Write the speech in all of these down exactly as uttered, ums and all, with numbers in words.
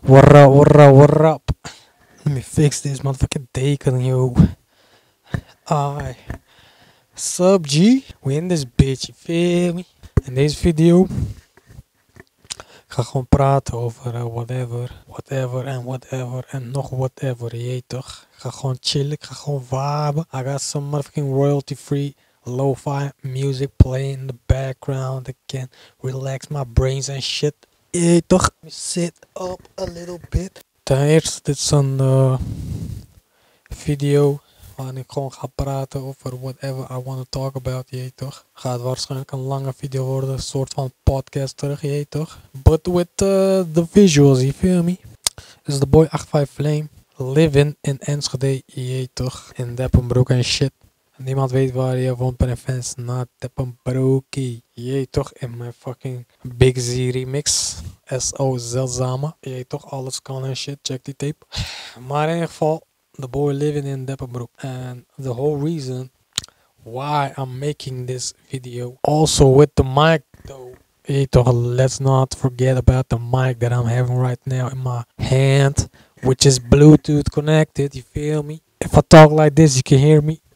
What up, what up, what up? Let me fix this motherfucking teken, yo. Ai. Sub G, we in this bitch, je feel me? In deze video ik ga gewoon praten over uh, whatever, whatever en whatever en nog whatever, je weet toch? Ik ga gewoon chillen, ik ga gewoon viben. I got some motherfucking royalty free lo-fi music playing in the background. I can relax my brains and shit. Je weet toch? Let me sit up a little bit. Ten eerste, dit is een uh, video waarin ik gewoon ga praten over whatever I want to talk about, je weet toch? Gaat waarschijnlijk een lange video worden, een soort van podcast terug, je weet toch? But with uh, the visuals, you feel me? Is the boy vijf Flame, living in Enschede, je weet toch? In Deppenbroek en shit. Niemand weet waar je woont bij de fans, na Deppenbroekie. Je weet toch, in mijn fucking Big Z remix. S O Zeldzame. Je weet toch, alles kan en shit, check die tape. Maar in ieder geval, the boy living in Deppenbroek. And the whole reason why I'm making this video. Also with the mic though. Je weet toch, let's not forget about the mic that I'm having right now in my hand. Which is Bluetooth connected, you feel me? If I talk like this, you can hear me.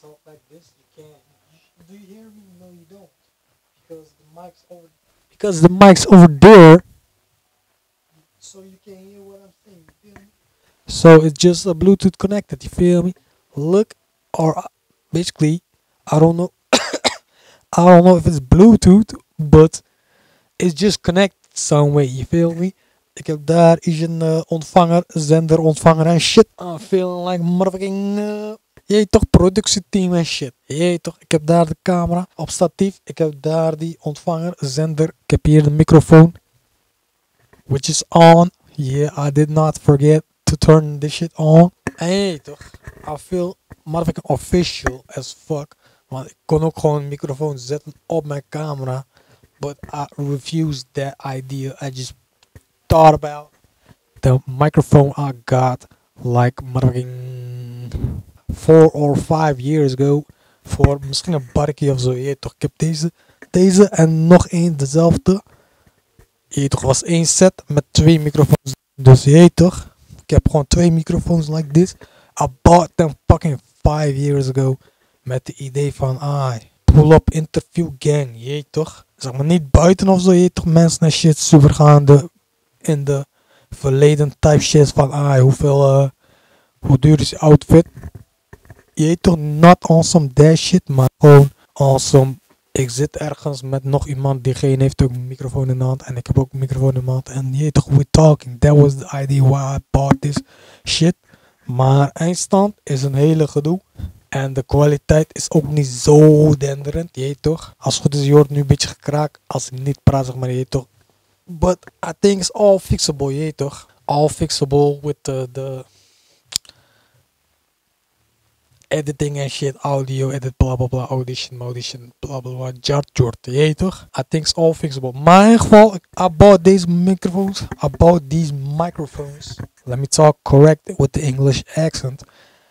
Because the mic's over there, so you can hear what I'm saying, you feel me? So it's just a Bluetooth connected, you feel me? Look, or uh, basically, I don't know, I don't know if it's Bluetooth, but it's just connected some way, you feel me? Ik heb daar is een uh, ontvanger, zender, ontvanger en shit. I'm feeling like motherfucking... Uh, je toch, productieteam en shit. Je toch, ik heb daar de camera op statief. Ik heb daar die ontvanger, zender. Ik heb hier de microfoon. Which is on. Yeah, I did not forget to turn this shit on. En je toch, I feel motherfucking official as fuck. Want ik kon ook gewoon een microfoon zetten op mijn camera. But I refused that idea. I just thought about the microphone I got like motherfucking four or five years ago. Voor misschien een barkie of zo. Je toch, ik heb deze, deze en nog één dezelfde. Je toch, was één set met twee microfoons. Dus je toch, ik heb gewoon twee microfoons like this. I bought them fucking five years ago. Met de idee van, ah, pull up interview gang. Je toch, zeg maar niet buiten of zo. Je toch, mensen en shit supergaande in de verleden type shit van, ah, hoeveel, uh, hoe duur is je outfit? Je weet toch, not on some that shit, maar gewoon on some, ik zit ergens met nog iemand, diegene heeft ook een microfoon in de hand en ik heb ook een microfoon in de hand en je weet toch, we talking, that was the idea why I bought this shit. Maar eindstand is een hele gedoe en de kwaliteit is ook niet zo denderend, je weet toch. Als het goed is, je hoort nu een beetje gekraak als ik niet praat, zeg maar, je weet toch. But I think it's all fixable, je weet toch. All fixable with the, the editing and shit, audio edit, blah blah blah, audition, audition, blah blah blah, jart jort, je weet toch? I think it's all fixable. Maar in ieder geval, I bought these microphones, I bought these microphones. Let me talk correct with the English accent.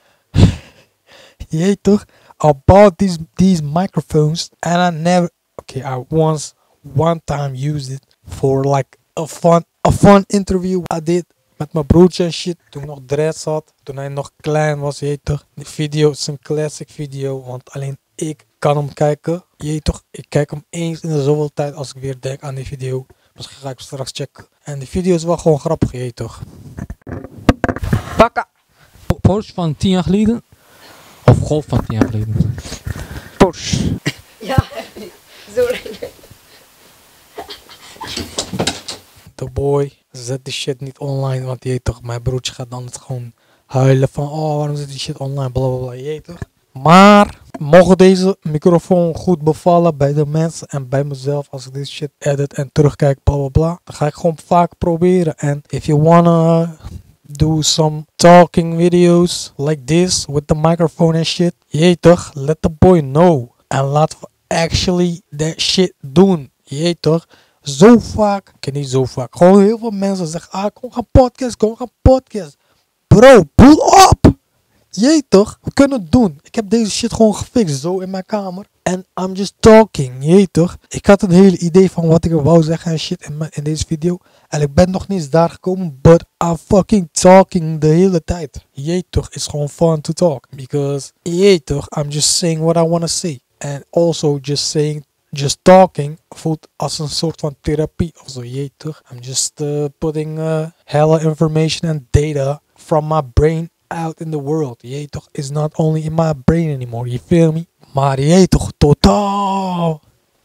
Je weet toch? I bought these, these microphones and I never, okay, I once, one time used it for like a fun, a fun interview I did. Met mijn broertje en shit, toen ik nog dreads had, toen hij nog klein was, je weet toch. Die video is een classic video, want alleen ik kan hem kijken. Je weet toch, ik kijk hem eens in de zoveel tijd als ik weer denk aan die video. Misschien ga ik hem straks checken. En die video is wel gewoon grappig, je weet toch. Pakka! Porsche van tien jaar geleden? Of Golf van tien jaar geleden? Porsche. Ja, sorry. The boy, zet die shit niet online, want je weet toch, mijn broertje gaat dan het gewoon huilen van, oh, waarom zit die shit online, blablabla, je weet toch. Maar, mocht deze microfoon goed bevallen bij de mensen en bij mezelf, als ik dit shit edit en terugkijk, blablabla, dan ga ik gewoon vaak proberen. En if you wanna do some talking videos like this, with the microphone and shit, je weet toch, let the boy know. En laten we actually that shit doen, je weet toch. Zo vaak, ik ken niet zo vaak, gewoon heel veel mensen zeggen, ah, kom gaan podcast, kom gaan podcast. Bro, pull up! Jee toch? We kunnen het doen. Ik heb deze shit gewoon gefixt. Zo in mijn kamer. En I'm just talking. Jee toch? Ik had een hele idee van wat ik er wou zeggen en shit in, mijn, in deze video. En ik ben nog niet eens daar gekomen. But I'm fucking talking de hele tijd. Jee toch? It's gewoon fun to talk. Because, jee toch? I'm just saying what I want to say. And also just saying, just talking voelt als een soort van therapie of zo. Jee toch? I'm just uh, putting uh, hella information and data from my brain out in the world. Jee toch? It's not only in my brain anymore. You feel me? Maar jee toch? Totaal.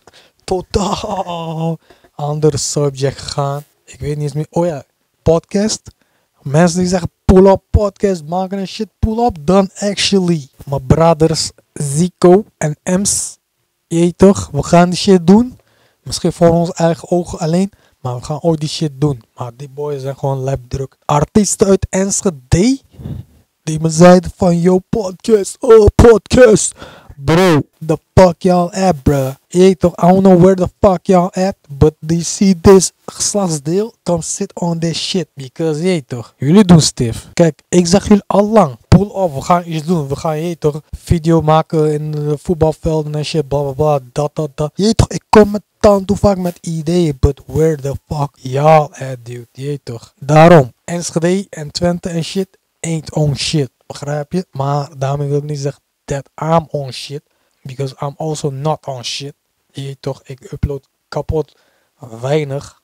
Totaal. Andere subject gegaan. Ik weet niet eens meer. Oh ja. Podcast. Mensen die zeggen pull up podcast maken en shit pull up. Dan actually. Mijn brothers Zico en Ems. Jee toch? We gaan die shit doen. Misschien voor onze eigen ogen alleen. Maar we gaan ooit die shit doen. Maar die boys zijn gewoon lijpdruk. Artiesten uit Enschede. Die me zeiden van yo podcast. Oh podcast. Bro, the fuck y'all at, bruh? Jee toch, I don't know where the fuck y'all at, but do you see this geslachtsdeel? Come sit on this shit, because jee toch, jullie doen stif. Kijk, ik zeg jullie al lang, pull up, we gaan iets doen. We gaan, jee toch, video maken in de voetbalvelden en shit, bla bla bla, dat, dat, dat. Jee toch, ik kom met tan toe vaak met ideeën, but where the fuck y'all at, dude? Jee toch. Daarom, Enschede en Twente en shit, ain't on shit, begrijp je? Maar daarmee wil ik niet zeggen that I'm on shit, because I'm also not on shit. Je toch, ik upload kapot weinig.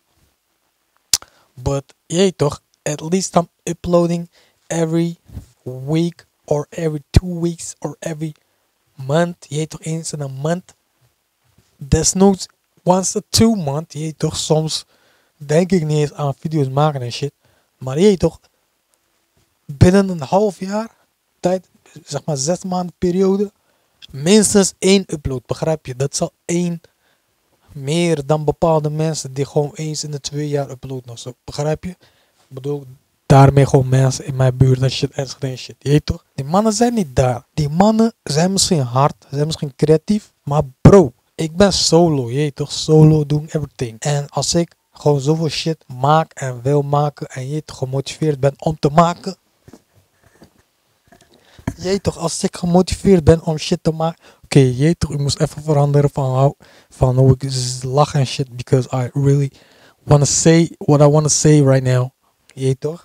But je toch, at least I'm uploading every week or every two weeks or every month. Je toch, eens in een month. Desnoods once a two month. Je toch, soms denk ik niet eens aan video's maken en shit. Maar je toch, binnen een half jaar tijd, zeg maar zes maanden periode, minstens één upload, begrijp je? Dat zal één meer dan bepaalde mensen die gewoon eens in de twee jaar uploaden of zo, begrijp je? Ik bedoel, daarmee gewoon mensen in mijn buurt en shit en shit, je weet toch? Die mannen zijn niet daar. Die mannen zijn misschien hard, zijn misschien creatief, maar bro, ik ben solo, je weet toch? Solo doing everything. En als ik gewoon zoveel shit maak en wil maken en je toch gemotiveerd ben om te maken, Jee toch, als ik gemotiveerd ben om shit te maken. Oké, okay, jee toch, ik moest even veranderen van, how, van hoe ik lach en shit. Because I really want to say what I want to say right now. Jee toch?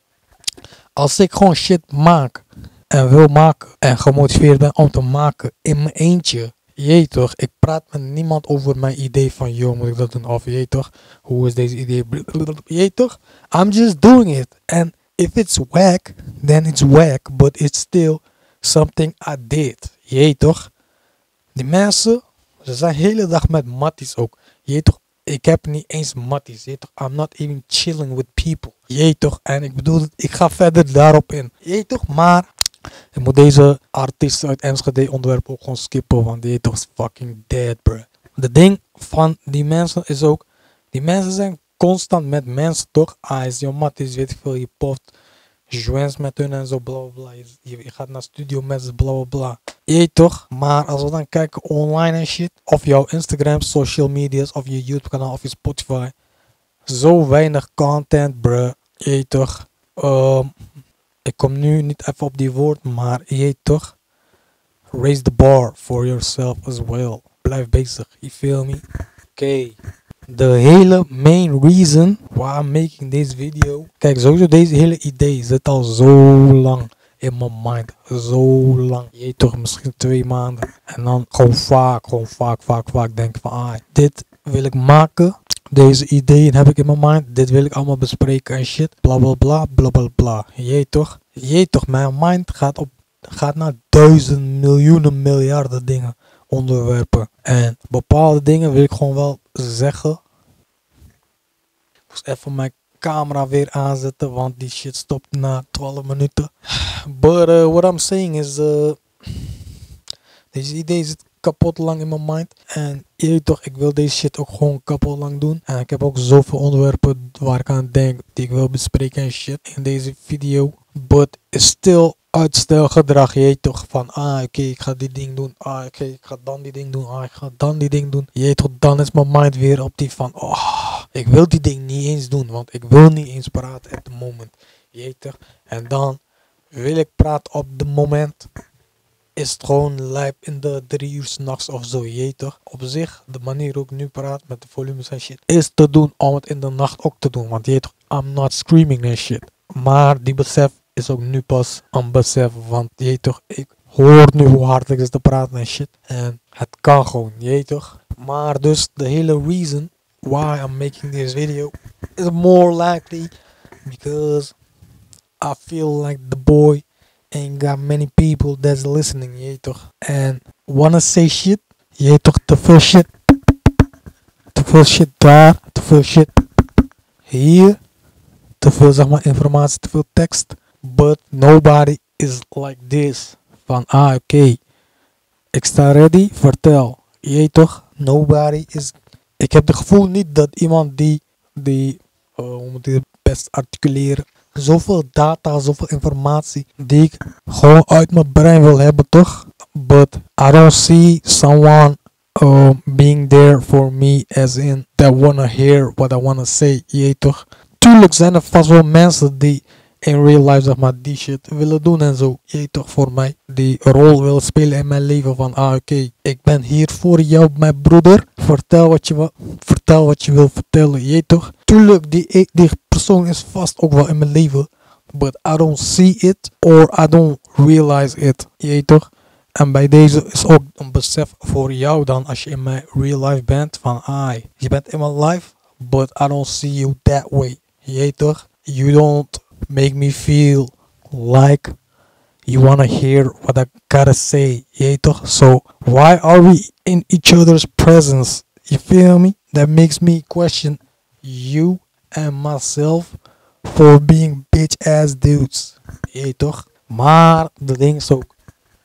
Als ik gewoon shit maak en wil maken en gemotiveerd ben om te maken in mijn eentje. Jee toch, ik praat met niemand over mijn idee van yo, moet ik dat doen? Of jee toch, hoe is deze idee? Jee toch? I'm just doing it. And if it's whack, then it's whack, but it's still something I did. Jee toch? Die mensen, ze zijn de hele dag met matties ook. Jee toch? Ik heb niet eens matties. Jee toch? I'm not even chilling with people. Jee toch? En ik bedoel, ik ga verder daarop in. Jee toch? Maar ik moet deze artiest uit Enschede onderwerp ook gewoon skippen, want die toch is fucking dead, bro. De ding van die mensen is ook, die mensen zijn constant met mensen toch? Ah, is jouw matties, weet ik veel, je poft joints met hun en zo, bla bla bla. Je, je gaat naar studio met ze, bla bla bla. Je toch? Maar als we dan kijken online en shit, of jouw Instagram, social media's, of je YouTube kanaal, of je Spotify. Zo weinig content, bro. Je toch? Um, ik kom nu niet even op die woord, maar je toch? Raise the bar for yourself as well. Blijf bezig, you feel me? Oké. Okay. De hele main reason why I'm making this video. Kijk, sowieso deze hele idee zit al zo lang in mijn mind. Zo lang. Je weet toch, misschien twee maanden. En dan gewoon vaak, gewoon vaak, vaak, vaak denken van ah, dit wil ik maken. Deze ideeën heb ik in mijn mind. Dit wil ik allemaal bespreken en shit. Bla bla bla, bla bla bla. Je weet toch? Je weet toch, mijn mind gaat, op, gaat naar duizend, miljoenen, miljarden dingen. Onderwerpen. En bepaalde dingen wil ik gewoon wel zeggen. Ik moest even mijn camera weer aanzetten, want die shit stopt na twaalf minuten. But uh, what I'm saying is, uh, deze idee zit kapot lang in mijn mind. En je weet toch, ik wil deze shit ook gewoon kapot lang doen. En ik heb ook zoveel onderwerpen waar ik aan denk, die ik wil bespreken en shit in deze video. But it's still uitstelgedrag, je weet toch, van ah oké, okay, ik ga die ding doen, ah oké, okay, ik ga dan die ding doen, ah ik ga dan die ding doen. Je weet toch, dan is mijn mind weer op die van oh, ik wil die ding niet eens doen, want ik wil niet eens praten at the moment. Je weet toch, en dan wil ik praten op het moment, is het gewoon live in de drie uur s'nachts of zo, je weet toch? Op zich, de manier hoe ik nu praat met de volumes en shit, is te doen om het in de nacht ook te doen. Want je weet toch, I'm not screaming and shit. Maar die besef is ook nu pas een besef, want je weet toch, ik hoor nu hoe hard ik is te praten en shit. En het kan gewoon, je weet toch? Maar dus, de hele reason why I'm making this video is more likely because I feel like the boy ain't got many people that's listening, je weet toch? And wanna say shit, je weet toch, te veel shit. Te veel shit daar, te veel shit hier. Te veel, zeg maar, informatie, te veel tekst. But nobody is like this. Van, ah, oké. Okay. Ik sta ready, vertel. Je weet toch, nobody is... Ik heb het gevoel niet dat iemand die, die uh, hoe moet ik het best articuleren, zoveel data, zoveel informatie die ik gewoon uit mijn brein wil hebben, toch? But I don't see someone uh, being there for me as in that wanna hear what I wanna say, je weet toch? Tuurlijk zijn er vast wel mensen die in real life, zeg maar, die shit willen doen en zo. Je weet toch, voor mij. Die rol willen spelen in mijn leven van, ah, oké, okay, ik ben hier voor jou, mijn broeder. Vertel wat je, wil, vertel wat je wil vertellen, je weet toch. Tuurlijk, die, die persoon is vast ook wel in mijn leven. But I don't see it or I don't realize it, je weet toch. En bij deze is ook een besef voor jou dan, als je in mijn real life bent, van, ah, je bent in mijn life, but I don't see you that way, je weet toch. You don't make me feel like you wanna hear what I gotta say, yeah, toch? So why are we in each other's presence? You feel me? That makes me question you and myself for being bitch ass dudes, yeah, toch? Maar de ding is ook,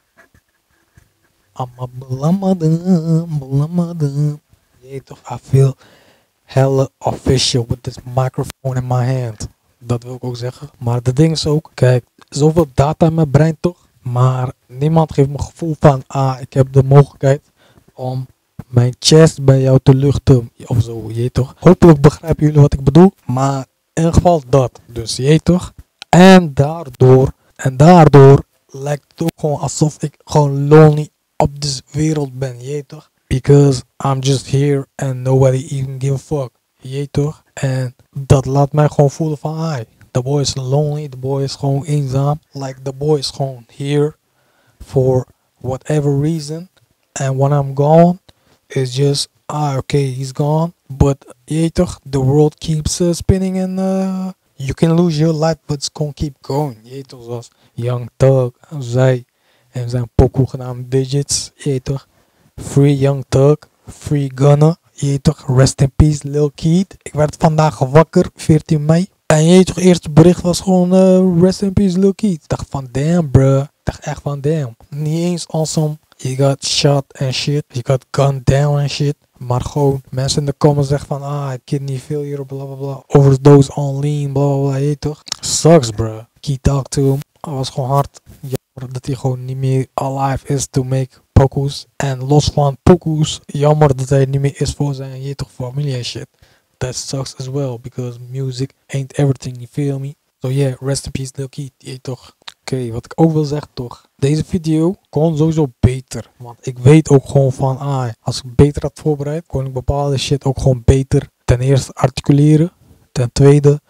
I'm a blamadum, blamadum, yeah, toch? I feel hella official with this microphone in my hand. Dat wil ik ook zeggen. Maar de ding is ook, kijk, zoveel data in mijn brein toch. Maar niemand geeft me het gevoel van, ah, ik heb de mogelijkheid om mijn chest bij jou te luchten. Of zo, je weet toch. Hopelijk begrijpen jullie wat ik bedoel. Maar in ieder geval dat. Dus je weet toch. En daardoor, en daardoor lijkt het ook gewoon alsof ik gewoon lonely op deze wereld ben. Je weet toch. Because I'm just here and nobody even give a fuck. Je weet toch? En dat laat mij gewoon voelen van, ah, the boy is lonely, the boy is gewoon eenzaam. Like, the boy is gewoon here for whatever reason. And when I'm gone, it's just, ah, okay, he's gone. But, je weet toch, the world keeps uh, spinning and uh, you can lose your life, but it's gonna keep going. Je weet toch, zoals Young Thug zei en zijn pokoe genaamd Digits. Je weet toch, Free Young Thug, Free Gunna. Je weet toch, rest in peace Lil Keed. Ik werd vandaag wakker, veertien mei. En je weet toch, eerste bericht was gewoon uh, rest in peace Lil Keed. Ik dacht van damn bruh. Ik dacht echt van damn. Niet eens awesome. You got shot and shit. You got gunned down and shit. Maar gewoon mensen in de comments zeggen van ah, kidney failure, bla bla bla. Overdose on lean, bla bla bla. Je weet toch. Sucks bruh. Keed talk to him. Hij was gewoon hard. Jammer dat hij gewoon niet meer alive is to make pokoes. En los van pokoes, jammer dat hij niet meer is voor zijn, je toch, familie en shit. That sucks as well, because music ain't everything, you feel me? So yeah, rest in peace Lil Keed, je toch. Oké, okay, wat ik ook wil zeggen toch, deze video kon sowieso beter. Want ik weet ook gewoon van, ah, als ik beter had voorbereid, kon ik bepaalde shit ook gewoon beter ten eerste articuleren. Ten tweede,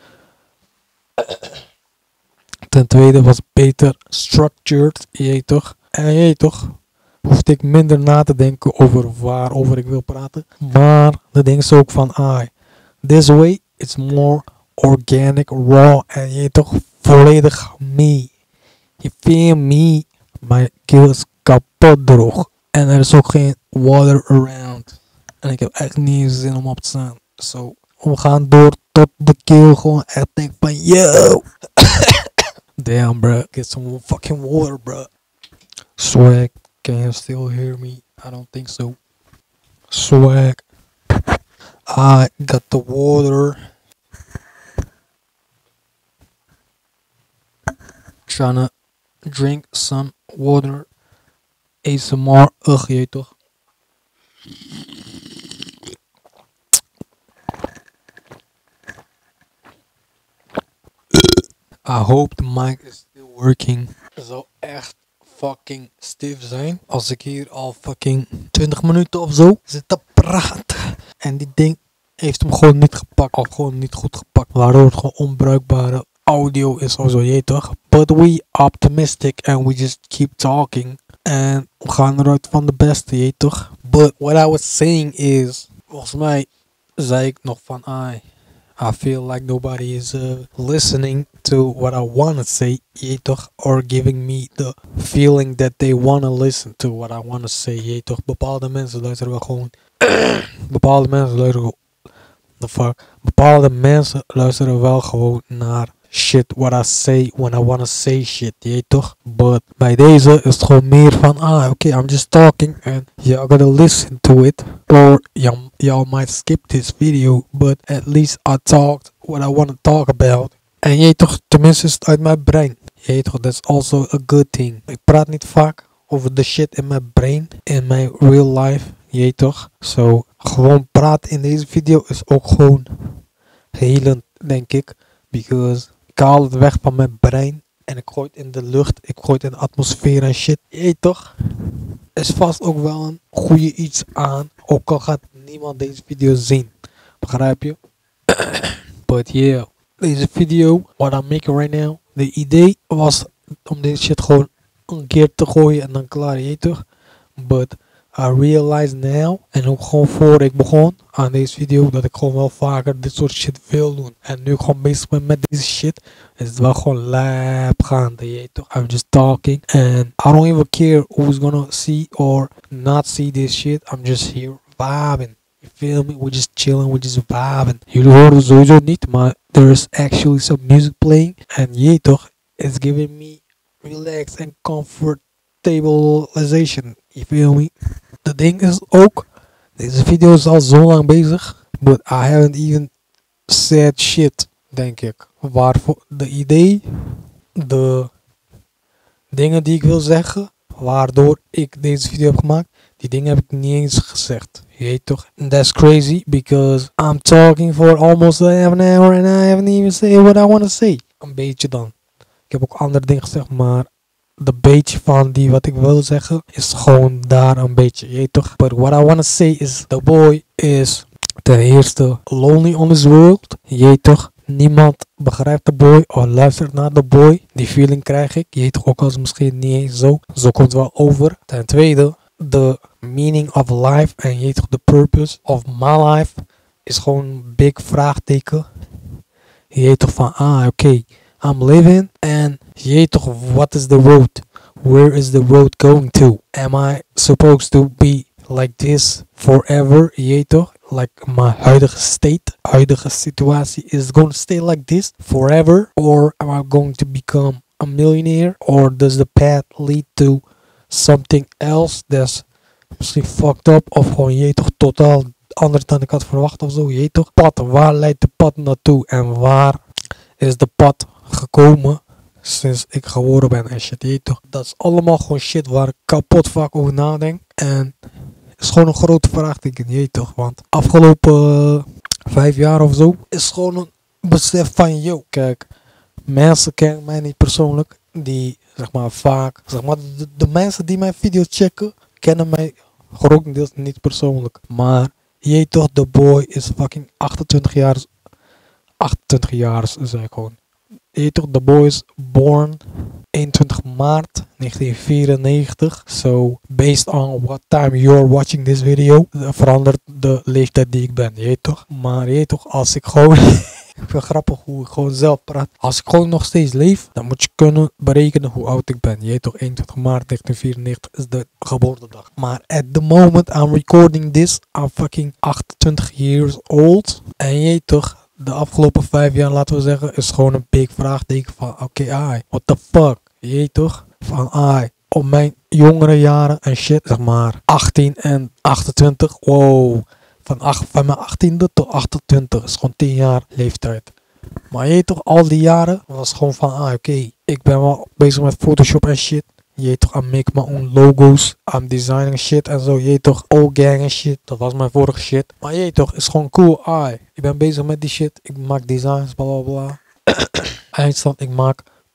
ten tweede was beter structured, je toch. En je toch, hoefde ik minder na te denken over waarover ik wil praten. Maar de ding is ook van, ah, this way it's more organic, raw en je toch volledig me. You feel me? Mijn keel is kapot droog. En er is ook geen water around. En ik heb echt niet eens zin om op te staan. So, we gaan door tot de keel gewoon echt denk van, yo. Damn, bruh. Get some fucking water, bruh. Swag. Can you still hear me? I don't think so. Swag. I got the water. Tryna drink some water. A S M R. Ugh, je weet toch? I hope the mic is still working. Het zou echt fucking stiff zijn als ik hier al fucking twintig minuten of zo zit te praten. En die ding heeft hem gewoon niet gepakt. Of gewoon niet goed gepakt. Waardoor het gewoon onbruikbare audio is of zo, je toch? But we optimistic and we just keep talking. En we gaan eruit van de beste, je toch? But what I was saying is, volgens mij zei ik nog van, I, I feel like nobody is uh, listening to what I want to say, je toch? Or giving me the feeling that they want to listen to what I want to say, je toch? Bepaalde mensen luisteren wel gewoon, bepaalde mensen luisteren, the fuck? Bepaalde mensen luisteren wel gewoon naar shit what I say when I wanna say shit, je toch? But bij deze is het gewoon meer van, ah, oké, okay, I'm just talking and you're gonna listen to it. Or y'all might skip this video, but at least I talked what I want to talk about. En je toch, tenminste is het uit mijn brein. Je toch, that's also a good thing. Ik praat niet vaak over de shit in mijn brain, in mijn real life, je toch? So, gewoon praten in deze video is ook gewoon helend, denk ik. Because ik haal het weg van mijn brein en ik gooi het in de lucht, ik gooi het in de atmosfeer en shit. Je toch? Is vast ook wel een goede iets aan, ook al gaat niemand deze video zien. Begrijp je? But yeah, deze video, what I'm making right now, de idee was om deze shit gewoon een keer te gooien en dan klaar, je toch? But I realize now, en ook gewoon voor ik begon aan deze video, dat ik gewoon wel vaker dit soort shit wil doen. En nu ik gewoon bezig ben met deze shit, is het wel gewoon lijp gaande, je toch? I'm just talking, and I don't even care who's gonna see or not see this shit. I'm just here vibing. You feel me? We're just chilling, we're just vibing. Jullie horen sowieso niet, maar there is actually some music playing. En je toch, it's giving me relax and comfortabilization. You feel me? De ding is ook, deze video is al zo lang bezig, but I haven't even said shit, denk ik. Waarvoor de idee, de dingen die ik wil zeggen, waardoor ik deze video heb gemaakt, die dingen heb ik niet eens gezegd. Je weet toch? And that's crazy because I'm talking for almost a half an hour and I haven't even said what I want to say. Een beetje dan. Ik heb ook andere dingen gezegd, maar de beetje van die wat ik wil zeggen is gewoon daar een beetje, je weet toch? But what I want to say is, the boy is ten eerste lonely on this world, je weet toch? Niemand begrijpt de boy of luistert naar de boy. Die feeling krijg ik, je weet toch, ook als misschien niet eens zo. Zo komt het wel over. Ten tweede, the meaning of life en je weet toch, the purpose of my life is gewoon een big vraagteken. Je weet toch van, ah oké. Okay. I'm living and je weet toch, what is the road? Where is the road going to? Am I supposed to be like this forever? Je weet toch, like my huidige state, huidige situatie is going to stay like this forever? Or am I going to become a millionaire? Or does the path lead to something else that's misschien fucked up of gewoon je weet toch totaal anders dan ik had verwacht of zo? Je weet toch, pad, waar leidt de pad naartoe en waar is de pad gekomen sinds ik geboren ben en shit, je toch? Dat is allemaal gewoon shit waar ik kapot vaak over nadenk. En het is gewoon een grote vraagteken, je toch? Want afgelopen uh, vijf jaar of zo is gewoon een besef van, yo, kijk, mensen kennen mij niet persoonlijk. Die, zeg maar, vaak, zeg maar, de, de mensen die mijn video's checken, kennen mij grotendeels niet persoonlijk. Maar, je toch, de boy is fucking achtentwintig jaar, achtentwintig jaar, zeg ik gewoon. Je toch, the boy is born eenentwintig maart negentien vierennegentig. So, based on what time you're watching this video, verandert de leeftijd die ik ben, je toch? Maar je toch, als ik gewoon, ik vind het grappig hoe ik gewoon zelf praat. Als ik gewoon nog steeds leef, dan moet je kunnen berekenen hoe oud ik ben. Je toch, eenentwintig maart negentien vierennegentig is de geboortedag. Maar at the moment I'm recording this, I'm fucking achtentwintig years old. En je toch, de afgelopen vijf jaar, laten we zeggen, is gewoon een big vraagteken van, oké, okay, ai, what the fuck, je weet toch? Van, ai, op mijn jongere jaren en shit, zeg maar, achttien en achtentwintig, wow, van, acht, van mijn achttiende tot achtentwintig, is gewoon tien jaar leeftijd. Maar je weet toch, al die jaren, was gewoon van, ah, oké, okay, ik ben wel bezig met Photoshop en shit. Je weet toch, I make my own logos, I'm designing shit en zo. Je weet toch, O-gang en shit, dat was mijn vorige shit. Maar je weet toch, is gewoon cool, ai, ik ben bezig met die shit, ik maak designs, bla bla bla. Eindstand, ik maak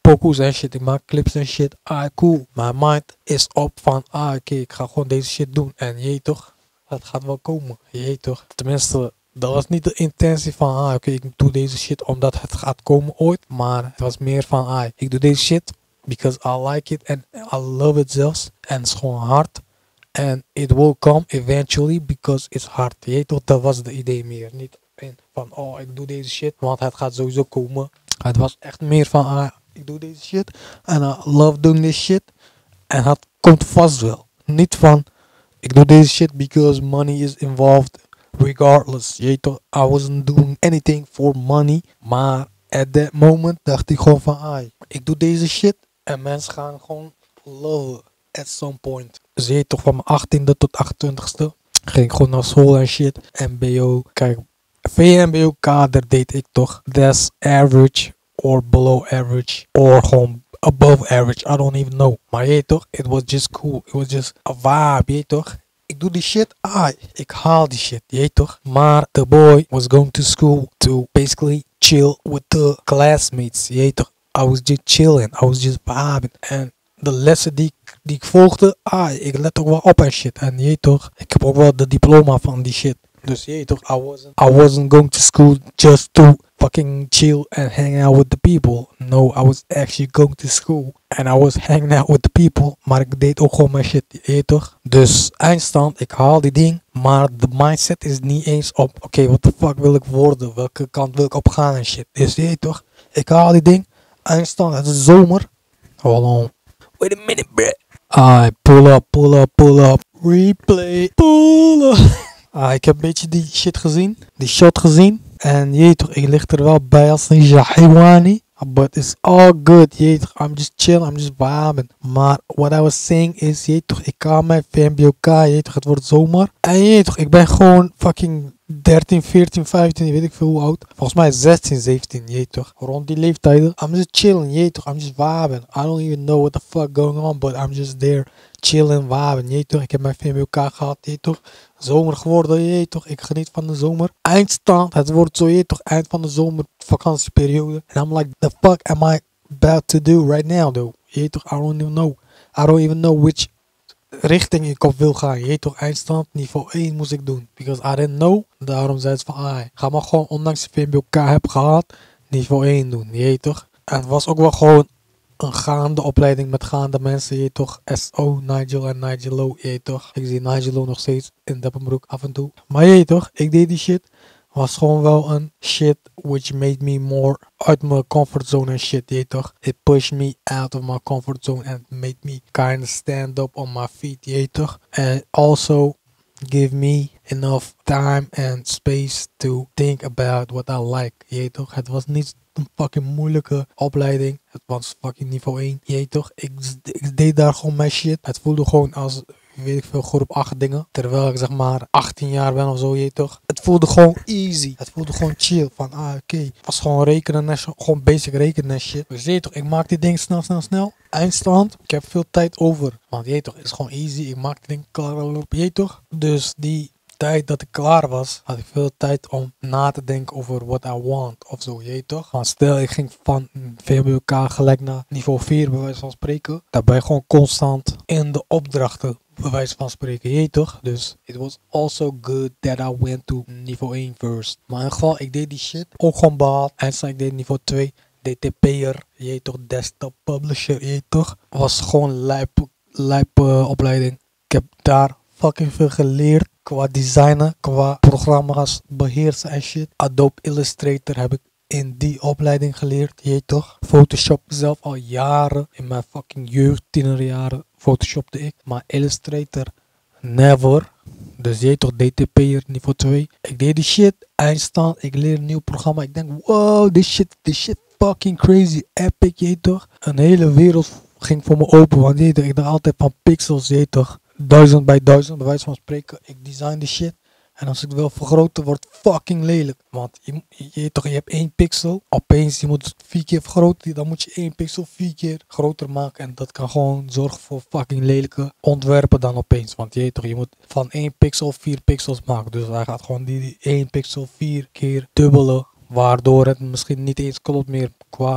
pokoes en shit, ik maak clips en shit. Ah, cool. Mijn mind is op van, ah, oké, okay, ik ga gewoon deze shit doen. En je weet toch, het gaat wel komen. Je weet toch. Tenminste, dat was niet de intentie van, ah, oké, okay, ik doe deze shit omdat het gaat komen ooit. Maar het was meer van, ah, ik doe deze shit because I like it and I love it zelfs. En het is gewoon hard. And it will come eventually because it's hard. Je weet toch, dat was de idee meer. Niet van, oh, ik doe deze shit, want het gaat sowieso komen. Het was echt meer van, ah, ik doe deze shit. En I love doing this shit. En het komt vast wel. Niet van, ik doe deze shit because money is involved. Regardless. Je weet toch, I wasn't doing anything for money. Maar at that moment dacht ik gewoon van, ah, ik doe deze shit. En mensen gaan gewoon loven at some point. Dus je weet toch, van mijn achttiende tot achtentwintigste ging ik gewoon naar school en shit. M B O, kijk, V M B O kader deed ik toch. That's average or below average. Or gewoon above average. I don't even know. Maar je weet toch, it was just cool. It was just a vibe, je weet toch. Ik doe die shit, ah, ik haal die shit, je weet toch. Maar the boy was going to school to basically chill with the classmates, je weet toch. I was just chilling, I was just vibing. En de lessen die ik, die ik volgde, ah, ik let ook wel op en shit. En je weet toch, ik heb ook wel de diploma van die shit. Dus je weet toch, I wasn't, I wasn't going to school just to fucking chill and hang out with the people. No, I was actually going to school. And I was hanging out with the people. Maar ik deed ook gewoon mijn shit, je weet toch. Dus eindstand, ik haal die ding. Maar de mindset is niet eens op, oké, okay, what the fuck wil ik worden? Welke kant wil ik op gaan en shit. Dus je weet toch, ik haal die ding. Eindstand, het is zomer. Hold on. Wait a minute, bro. I pull up, pull up, pull up. Replay, pull up. Ah, ik heb een beetje die shit gezien. Die shot gezien. En je weet toch, ik lig er wel bij als een jahewani. But it's all good, je weet toch. I'm just chill, I'm just vibing. Maar what I was saying is, je weet toch, ik kan mijn V M B O K, je weet toch, het wordt zomer. En je weet toch, ik ben gewoon fucking dertien, veertien, vijftien, weet ik veel hoe oud. Volgens mij zestien, zeventien, je weet toch. Rond die leeftijden. I'm just chilling, je weet toch, I'm just vibing. I don't even know what the fuck going on, but I'm just there. Chilling, vibing, je weet toch. Ik heb mijn V M B O K gehad, je weet toch. Zomer geworden, je weet toch. Ik geniet van de zomer. Eindstand, het wordt zo, je weet toch, eind van de zomer, vakantieperiode. En I'm like, the fuck am I about to do right now, though? Je weet toch, I don't even know. I don't even know which richting ik op wil gaan. Je weet toch, eindstand, niveau één moest ik doen. Because I didn't know. Daarom zei ze van, ah, ga maar gewoon, ondanks de V M B O K heb gehad, niveau één doen. Je weet toch. En het was ook wel gewoon een gaande opleiding met gaande mensen, je weet toch. S O, Nigel en Nigelo, je weet toch. Ik zie Nigelo nog steeds in Deppenbroek af en toe. Maar je weet toch, ik deed die shit. Was gewoon wel een shit which made me more uit mijn comfortzone en shit, je weet toch. It pushed me out of my comfort zone and made me kind of stand up on my feet, je weet toch. And also give me enough time and space to think about what I like, je weet toch. Het was niet een fucking moeilijke opleiding. Het was fucking niveau één. Je weet toch, ik, ik deed daar gewoon mijn shit. Het voelde gewoon als, weet ik veel, groep acht dingen. Terwijl ik zeg maar achttien jaar ben of zo, je weet toch. Het voelde gewoon easy. Het voelde gewoon chill. Van ah, oké. Okay. Het was gewoon rekenen en gewoon basic rekenen en shit. Dus je weet toch, ik maak die ding snel, snel, snel. Eindstand. Ik heb veel tijd over. Want je weet toch, het is gewoon easy. Ik maak die ding klaar op. Je weet toch. Dus die tijd dat ik klaar was, had ik veel tijd om na te denken over what I want of zo, je weet toch? Want stel ik ging van V M B O K gelijk naar niveau vier bij wijze van spreken, dan ben je gewoon constant in de opdrachten bij wijze van spreken, je weet toch? Dus it was also good that I went to niveau één first. Maar in ieder geval, ik deed die shit ook gewoon behaald. En ik deed niveau twee, D T P'er, je weet toch, desktop publisher, je weet toch? Was gewoon lijp, lijp uh, opleiding. Ik heb daar fucking veel geleerd. Qua designen, qua programma's beheersen en shit. Adobe Illustrator heb ik in die opleiding geleerd, je weet toch. Photoshop zelf al jaren. In mijn fucking jeugd, tienerjaren, photoshopte ik. Maar Illustrator, never. Dus je weet toch, D T P'er niveau twee. Ik deed die shit, eindstand, ik leer een nieuw programma. Ik denk, wow, this shit, this shit fucking crazy, epic, je weet toch. Een hele wereld ging voor me open, want je weet toch, ik dacht altijd van pixels, je weet toch. Duizend bij duizend, bij wijze van spreken. Ik design die shit. En als ik het wil vergroten, wordt fucking lelijk. Want je, je, je, toch, je hebt één pixel. Opeens, je moet het vier keer vergroten. Dan moet je één pixel vier keer groter maken. En dat kan gewoon zorgen voor fucking lelijke ontwerpen dan opeens. Want je, toch, je moet van één pixel vier pixels maken. Dus hij gaat gewoon die, die één pixel vier keer dubbelen. Waardoor het misschien niet eens klopt meer qua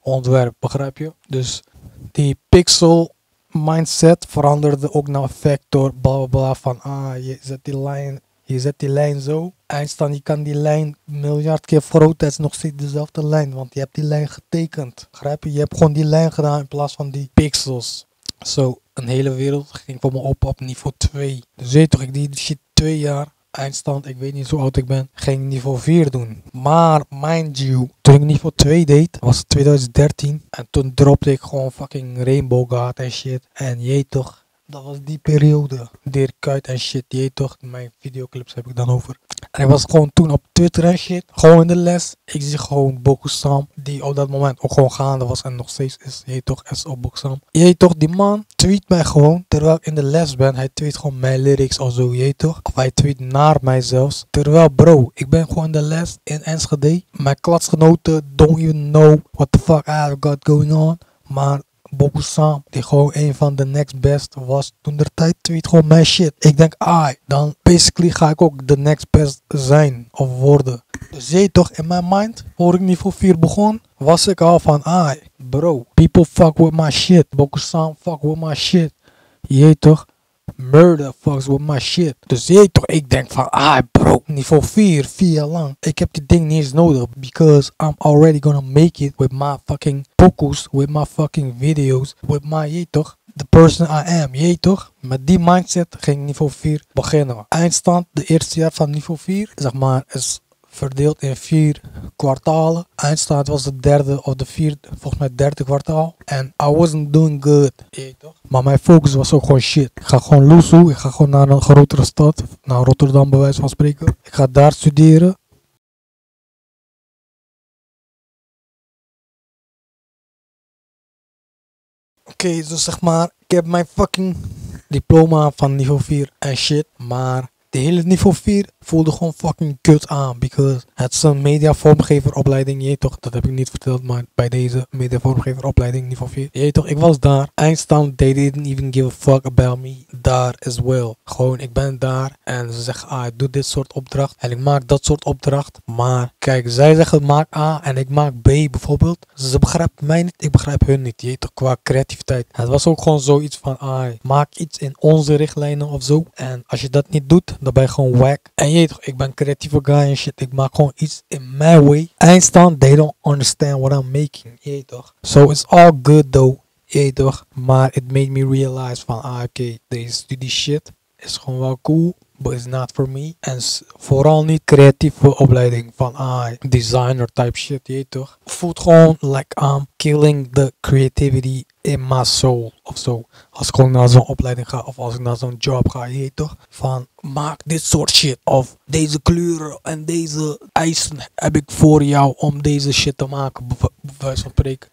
ontwerp, begrijp je? Dus die pixel mindset veranderde ook naar vector, bla bla bla, van ah, je zet die lijn, je zet die lijn zo. Eindstand, je kan die lijn miljard keer vergroten, het is nog steeds dezelfde lijn, want je hebt die lijn getekend. Begrijp je? Je hebt gewoon die lijn gedaan in plaats van die pixels. Zo, een hele wereld ging voor me op op niveau twee. Dus weet je toch, ik deed die shit twee jaar. Eindstand, ik weet niet hoe oud ik ben, ging niveau vier doen. Maar, mind you, toen ik niveau twee deed, was het twintig dertien. En toen dropte ik gewoon fucking Rainbow God en shit. En je toch, dat was die periode. Dirk Kuyt en shit, je toch, mijn videoclips heb ik dan over. En ik was gewoon toen op Twitter en shit, gewoon in de les. Ik zie gewoon Bokusam, die op dat moment ook gewoon gaande was en nog steeds is. Je toch, S O Bokusam. Je toch, die man tweet mij gewoon, terwijl ik in de les ben. Hij tweet gewoon mijn lyrics of zo, je toch. Of hij tweet naar mij zelfs. Terwijl bro, ik ben gewoon in de les in Enschede. Mijn klasgenoten don't even know what the fuck I got going on. Maar Bokusam, die gewoon een van de next best was toen de tijd, tweet gewoon mijn shit. Ik denk, ah, dan basically ga ik ook de next best zijn of worden. Dus je toch, in mijn mind, voor ik niveau vier begon, was ik al van, ah, bro, people fuck with my shit. Bokusam fuck with my shit. Je toch, Murder fucks with my shit. Dus je toch, ik denk van, ah bro, niveau vier, vier jaar lang. Ik heb die ding niet eens nodig. Because I'm already gonna make it with my fucking pokus, with my fucking videos, with my, je toch, the person I am, je toch. Met die mindset ging ik niveau vier beginnen. Eindstand, de eerste jaar van niveau vier, zeg maar, is verdeeld in vier kwartalen. Eindstand was de derde of de vierde, volgens mij derde kwartaal. En I wasn't doing good. Yeah, toch? Maar mijn focus was ook gewoon shit. Ik ga gewoon loesoe. Ik ga gewoon naar een grotere stad. Naar Rotterdam bij wijze van spreken. Ik ga daar studeren. Oké, okay, dus zeg maar, ik heb mijn fucking diploma van niveau vier en shit. Maar de hele niveau vier voelde gewoon fucking kut aan. Because het is een mediavormgeveropleiding. Je toch, dat heb ik niet verteld. Maar bij deze mediavormgeveropleiding niveau vier. Je toch, ik was daar. Eindstand, they didn't even give a fuck about me. Daar as well. Gewoon, ik ben daar. En ze zeggen, ah, ik doe dit soort opdracht. En ik maak dat soort opdracht. Maar kijk, zij zeggen maak A en ik maak B bijvoorbeeld. Ze begrijpen mij niet, ik begrijp hun niet. Je toch, qua creativiteit. Het was ook gewoon zoiets van, ah, maak iets in onze richtlijnen of zo. En als je dat niet doet, dan ben je gewoon wack. En je toch, ik ben een creatieve guy en shit. Ik maak gewoon iets in my way. Eindstand, they don't understand what I'm making. Je toch. So it's all good though. Je toch. Maar it made me realize van, ah oké, okay, deze studie shit is gewoon wel cool. But it's not for me. En vooral niet creatieve opleiding van ah, designer type shit, je toch. Voelt gewoon like I'm killing the creativity in my soul of zo. Als ik gewoon naar zo'n opleiding ga of als ik naar zo'n job ga, je toch. Van maak dit soort shit. Of deze kleuren en deze eisen heb ik voor jou om deze shit te maken, bij wijze van spreken.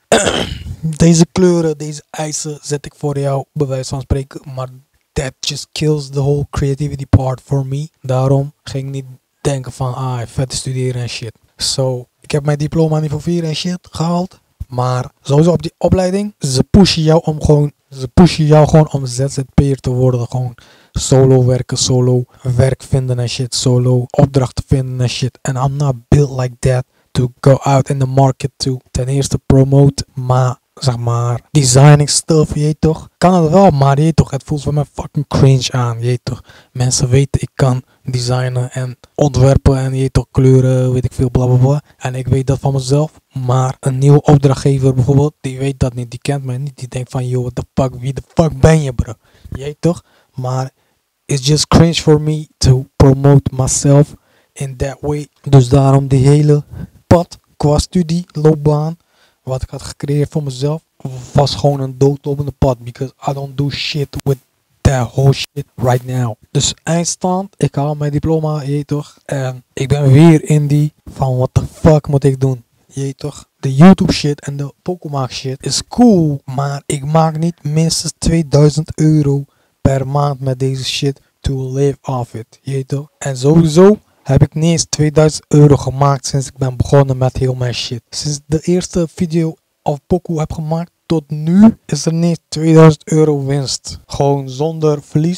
Deze kleuren, deze eisen zet ik voor jou, bij wijze van spreken. Maar that just kills the whole creativity part for me. Daarom ging ik niet denken van, ah, vet studeren en shit. So, ik heb mijn diploma niveau vier en shit gehaald. Maar sowieso op die opleiding, ze pushen jou om gewoon, ze pushen jou gewoon om Z Z P'er te worden. Gewoon solo werken, solo werk vinden en shit, solo opdrachten vinden en shit. And I'm not built like that to go out in the market to ten eerste promote, maar zeg maar, designing stuff, je toch. Kan het wel, maar je toch, het voelt voor mij fucking cringe aan, je toch. Mensen weten, ik kan designen en ontwerpen en je toch, kleuren, weet ik veel, bla bla bla. En ik weet dat van mezelf, maar een nieuwe opdrachtgever bijvoorbeeld, die weet dat niet, die kent mij niet. Die denkt van, yo, what the fuck, wie de fuck ben je, bro? Je toch, maar it's just cringe for me to promote myself in that way. Dus daarom die hele pad qua studie, loopbaan, wat ik had gecreëerd voor mezelf, was gewoon een doodlopende pad. Because I don't do shit with that whole shit right now. Dus eindstand, ik haal mijn diploma, je toch. En ik ben weer in die van what the fuck moet ik doen. Je toch. De YouTube shit en de Pokémon shit is cool. Maar ik maak niet minstens tweeduizend euro per maand met deze shit to live off it. Je toch. En sowieso heb ik niet eens tweeduizend euro gemaakt sinds ik ben begonnen met heel mijn shit. Sinds de eerste video of Poku heb gemaakt tot nu is er niet tweeduizend euro winst. Gewoon zonder verlies.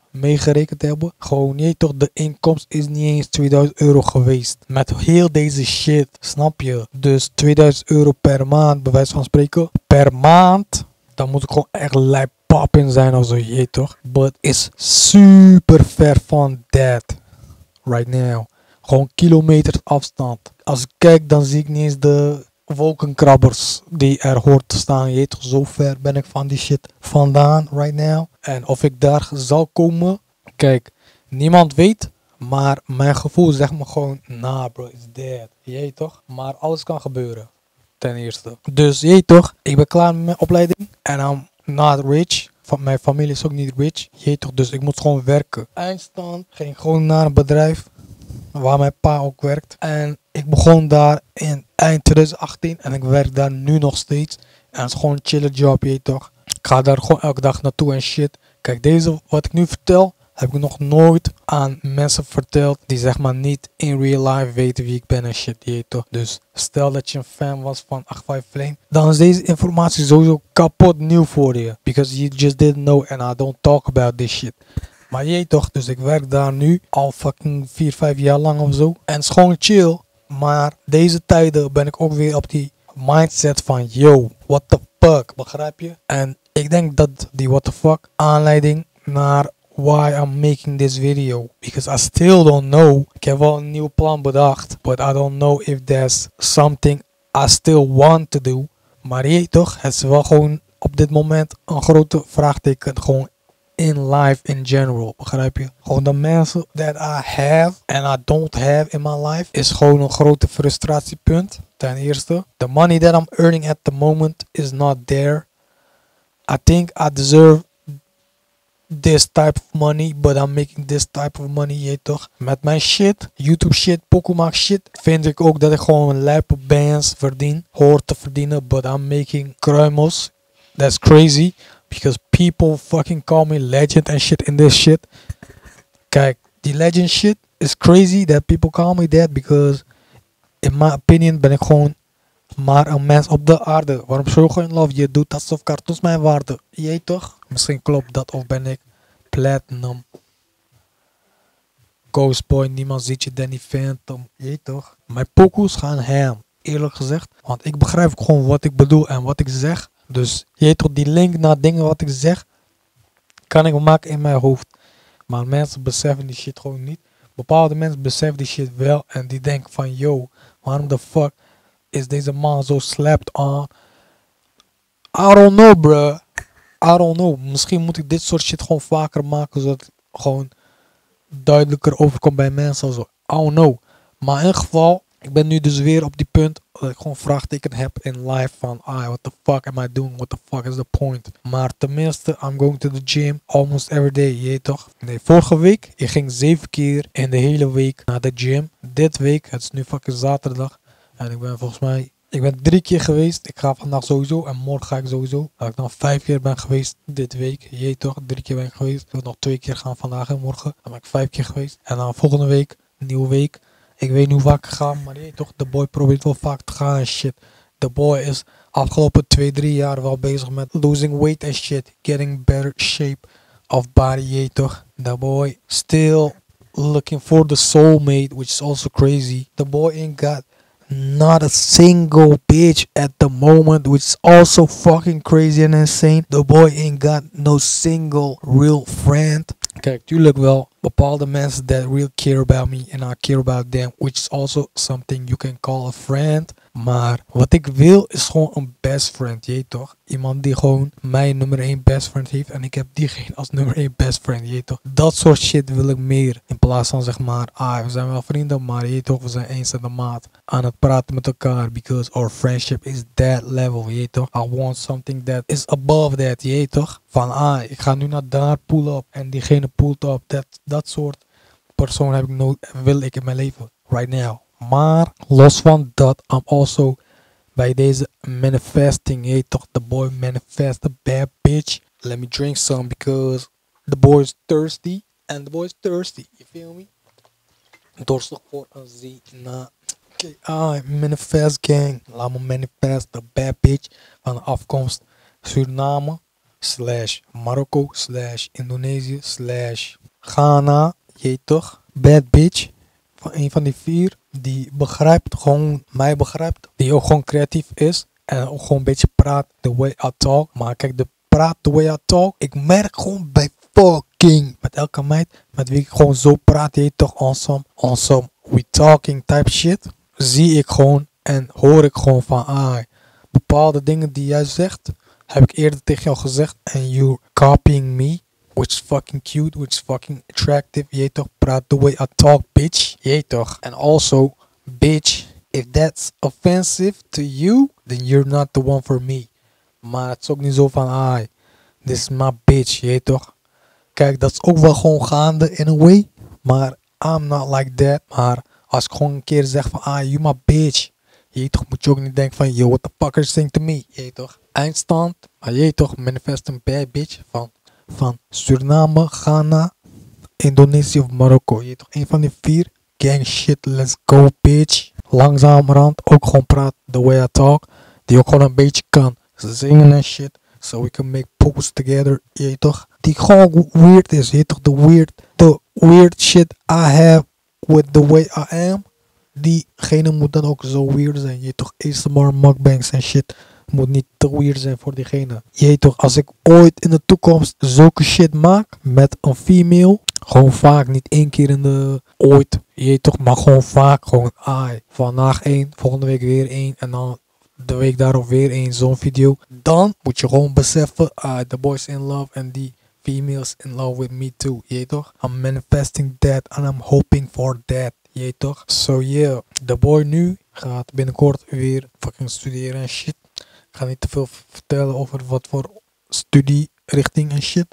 meegerekend hebben. Gewoon, je weet toch, de inkomst is niet eens tweeduizend euro geweest. Met heel deze shit, snap je? Dus tweeduizend euro per maand, bij wijze van spreken. Per maand, dan moet ik gewoon echt lijp poppin zijn of zo, je weet toch? But it's super ver van that. Right now. Gewoon kilometers afstand. Als ik kijk, dan zie ik niet eens de wolkenkrabbers die er hoort te staan. Je weet toch, zo ver ben ik van die shit vandaan right now. En of ik daar zal komen, kijk, niemand weet. Maar mijn gevoel zegt me gewoon, nah bro, it's dead. Je weet toch? Maar alles kan gebeuren. Ten eerste. Dus je weet toch, ik ben klaar met mijn opleiding. En I'm not rich. Van mijn familie is ook niet rich. Je weet toch, dus ik moet gewoon werken. Eindstand ging gewoon naar een bedrijf waar mijn pa ook werkt. En ik begon daar in eind twintig achttien en ik werk daar nu nog steeds. En het is gewoon een chille job, je weet toch. Ik ga daar gewoon elke dag naartoe en shit. Kijk, deze wat ik nu vertel, heb ik nog nooit aan mensen verteld die zeg maar niet in real life weten wie ik ben en shit, je weet toch. Dus stel dat je een fan was van acht vijf Flame, dan is deze informatie sowieso kapot nieuw voor je. Because you just didn't know and I don't talk about this shit. Maar je weet toch, dus ik werk daar nu al fucking vier vijf jaar lang of zo. En het is gewoon chill. Maar deze tijden ben ik ook weer op die mindset van yo, what the fuck, begrijp je? En ik denk dat die what the fuck aanleiding naar why I'm making this video. Because I still don't know. Ik heb wel een nieuw plan bedacht. But I don't know if there's something I still want to do. Maar je weet toch, het is wel gewoon op dit moment een grote vraagteken. Gewoon in life in general, begrijp je? Gewoon de mensen that I have and I don't have in my life is gewoon een grote frustratiepunt. Ten eerste, the money that I'm earning at the moment is not there. I think I deserve this type of money, but I'm making this type of money, je toch? Met mijn shit, YouTube shit, Pokémon shit, vind ik ook dat ik gewoon een lijpe bands verdien, hoor te verdienen, but I'm making kruimels. That's crazy. Because people fucking call me legend and shit in this shit. Kijk, die legend shit is crazy that people call me that. Because in my opinion ben ik gewoon maar een mens op de aarde. Waarom show je in love? Je doet alsof cartoons mijn waarde. Je weet toch? Misschien klopt dat of ben ik platinum. Ghost Boy, niemand ziet je, Danny Phantom. Je weet toch? Mijn pokoes gaan ham. Eerlijk gezegd. Want ik begrijp gewoon wat ik bedoel en wat ik zeg. Dus je weet toch, die link naar dingen wat ik zeg, kan ik maken in mijn hoofd. Maar mensen beseffen die shit gewoon niet. Bepaalde mensen beseffen die shit wel en die denken van, yo, waarom de fuck is deze man zo slapped on? I don't know, bruh. I don't know. Misschien moet ik dit soort shit gewoon vaker maken, zodat het gewoon duidelijker overkomt bij mensen of zo. I don't know. Maar in ieder geval, ik ben nu dus weer op die punt dat ik gewoon vraagteken heb in life van, ah, what the fuck am I doing? What the fuck is the point? Maar tenminste, I'm going to the gym almost every day, je weet toch? Nee, vorige week, ik ging zeven keer in de hele week naar de gym. Dit week, het is nu fucking zaterdag. En ik ben volgens mij, ik ben drie keer geweest. Ik ga vandaag sowieso en morgen ga ik sowieso. Dat ik dan vijf keer ben geweest dit week. Je weet toch, drie keer ben ik geweest. Ik wil nog twee keer gaan vandaag en morgen. Dan ben ik vijf keer geweest. En dan volgende week, nieuwe week. Ik weet niet hoe vaak ik ga, maar je weet toch, de boy probeert wel vaak te gaan en shit. De boy is afgelopen twee, drie jaar wel bezig met losing weight en shit. Getting better shape of body, je weet toch. The boy still looking for the soulmate, which is also crazy. The boy ain't got not a single bitch at the moment, which is also fucking crazy and insane. The boy ain't got no single real friend. Kijk, tuurlijk wel bepaalde mensen that really care about me and I care about them, which is also something you can call a friend. Maar wat ik wil is gewoon een best friend, je weet toch? Iemand die gewoon mijn nummer één best friend heeft en ik heb diegene als nummer één best friend, je weet toch? Dat soort shit wil ik meer. In plaats van zeg maar, ah, we zijn wel vrienden, maar je weet toch, we zijn eens in de maat aan het praten met elkaar. Because our friendship is that level, je weet toch? I want something that is above that, je weet toch? Van ah, ik ga nu naar daar, pull up en diegene pullt up. Dat, dat soort persoon heb ik nodig, wil ik in mijn leven, right now. Maar los van dat, I'm also bij deze manifesting, je weet toch, the boy manifest a bad bitch. Let me drink some because the boy is thirsty and the boy is thirsty, you feel me? Dorstig voor een zina. Okay, ah, manifest gang. Laat me manifest a bad bitch van de afkomst Suriname. slash Marokko, slash Indonesië, slash Ghana, je toch? Bad bitch. Van een van die vier die begrijpt, gewoon mij begrijpt. Die ook gewoon creatief is. En ook gewoon een beetje praat the way I talk. Maar kijk, de praat the way I talk. Ik merk gewoon bij fucking met elke meid met wie ik gewoon zo praat. Je toch awesome, awesome, we talking type shit. Zie ik gewoon en hoor ik gewoon van ah, bepaalde dingen die jij zegt. Heb ik eerder tegen jou gezegd. And you copying me. Which is fucking cute, which is fucking attractive. Je toch, praat the way I talk, bitch. Je toch. And also, bitch, if that's offensive to you, then you're not the one for me. Maar het is ook niet zo van, ah, this is my bitch, je toch. Kijk, dat is ook wel gewoon gaande in a way. Maar I'm not like that. Maar als ik gewoon een keer zeg van, ah, you my bitch. Je toch, moet je ook niet denken van, yo, what the fuck are you saying to me? Je toch. Eindstand, maar je toch, manifest een bad bitch van... Van Suriname, Ghana, Indonesië of Marokko. Je toch een van die vier. Gang shit, let's go bitch. Langzamerhand ook gewoon praat the way I talk. Die ook gewoon een beetje kan zingen en shit. So we can make posts together. Je toch. Die gewoon weird is. Je toch de weird, the weird shit I have with the way I am. Diegene moet dan ook zo weird zijn. Je toch A S M R mukbangs en shit. Moet niet te weird zijn voor diegene. Je toch, als ik ooit in de toekomst zulke shit maak met een female. Gewoon vaak, niet één keer in de ooit. Je toch, maar gewoon vaak. Gewoon, ai, vandaag één, volgende week weer één. En dan de week daarop weer één, zo'n video. Dan moet je gewoon beseffen, ah, the boys in love and die females in love with me too. Je toch, I'm manifesting that and I'm hoping for that. Je toch, so yeah. De boy nu gaat binnenkort weer fucking studeren en shit. Ik ga niet te veel vertellen over wat voor studierichting en shit.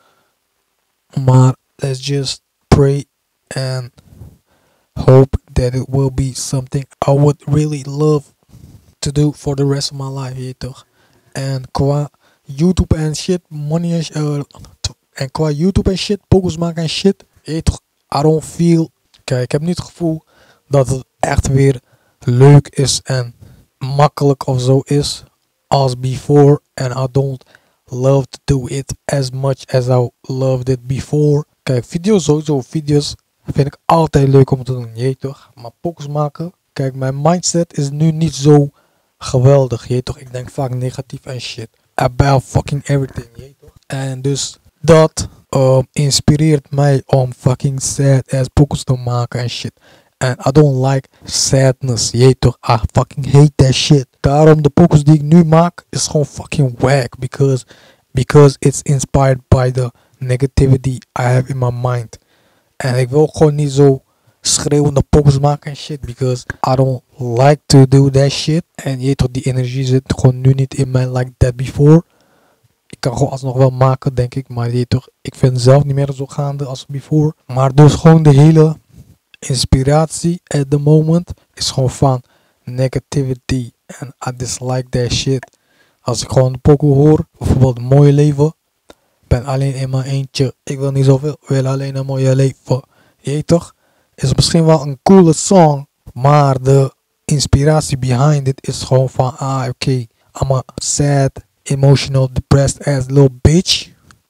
Maar let's just pray and hope that it will be something I would really love to do for the rest of my life. Je toch. En qua YouTube en shit, money en uh, en qua YouTube en shit, pokus maken en shit. Je toch, I don't feel. Kijk, ik heb niet het gevoel dat het echt weer leuk is en makkelijk of zo is. As before, and I don't love to do it as much as I loved it before. Kijk, video's sowieso, video's vind ik altijd leuk om te doen, je toch. Maar pokus maken, kijk, mijn mindset is nu niet zo geweldig, je toch. Ik denk vaak negatief en shit. About fucking everything, je toch. En dus dat um, inspireert mij om fucking sad ass pokus te maken en shit. And I don't like sadness. Je toch, I fucking hate that shit. Daarom de pokus die ik nu maak is gewoon fucking whack. Because, because it's inspired by the negativity I have in my mind. En ik wil gewoon niet zo schreeuwende pokus maken en shit. Because I don't like to do that shit. En je toch, die energie zit gewoon nu niet in mij like that before. Ik kan gewoon alsnog wel maken, denk ik. Maar je toch, ik vind zelf niet meer zo gaande als before. Maar dus gewoon de hele inspiratie at the moment is gewoon van negativity. En I dislike that shit. Als ik gewoon de pokoe hoor, bijvoorbeeld Mooie Leven. Ben alleen in mijn eentje. Ik wil niet zoveel, wil alleen een mooie leven. Je toch? Is misschien wel een coole song. Maar de inspiratie behind it is gewoon van ah oké. Okay, I'm a sad, emotional, depressed ass little bitch.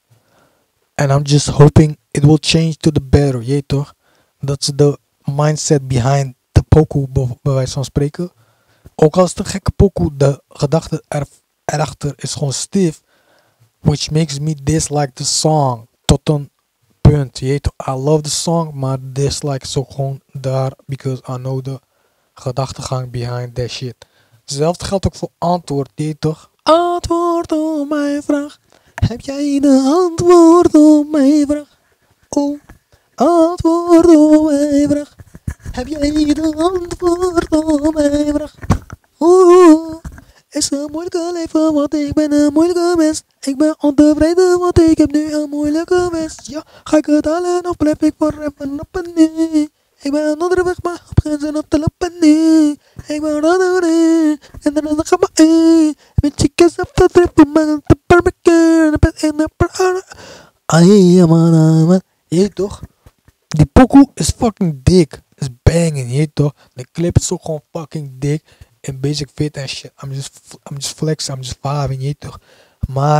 And I'm just hoping it will change to the better. Je toch? Dat is de mindset behind de pokoe, bij wijze van spreken. Ook al is het een gekke pokoe, de gedachte er, erachter is gewoon stiff. Which makes me dislike the song. Tot een punt. Je weet, I love the song, maar dislike is ook gewoon daar. Because I know the gedachtegang behind that shit. Hetzelfde geldt ook voor antwoord, je weet toch? Antwoord op mijn vraag. Heb jij de antwoord op mijn vraag? Oh. Antwoord op mijn vraag. Heb jij de antwoord op mijn vraag? Oeh, is een moeilijke leven, want ik ben een moeilijke mens. Ik ben ontevreden, want ik heb nu een moeilijke mens. Ja, ga ik het halen of blijf ik voor even op en neer? Ik ben onderweg, maar op grenzen op te lopen nu. Ik ben onderweg, en dan ga ik maar in. Met chicas op de trip, maar te barbecue. Ik ben in de parade. Ai, man, man. Je toch? Die pokoe is fucking dik. Is banging, je toch? De clip is ook gewoon fucking dik. En basic fit en shit. I'm just, I'm just flexing, I'm just vibing, je toch? Maar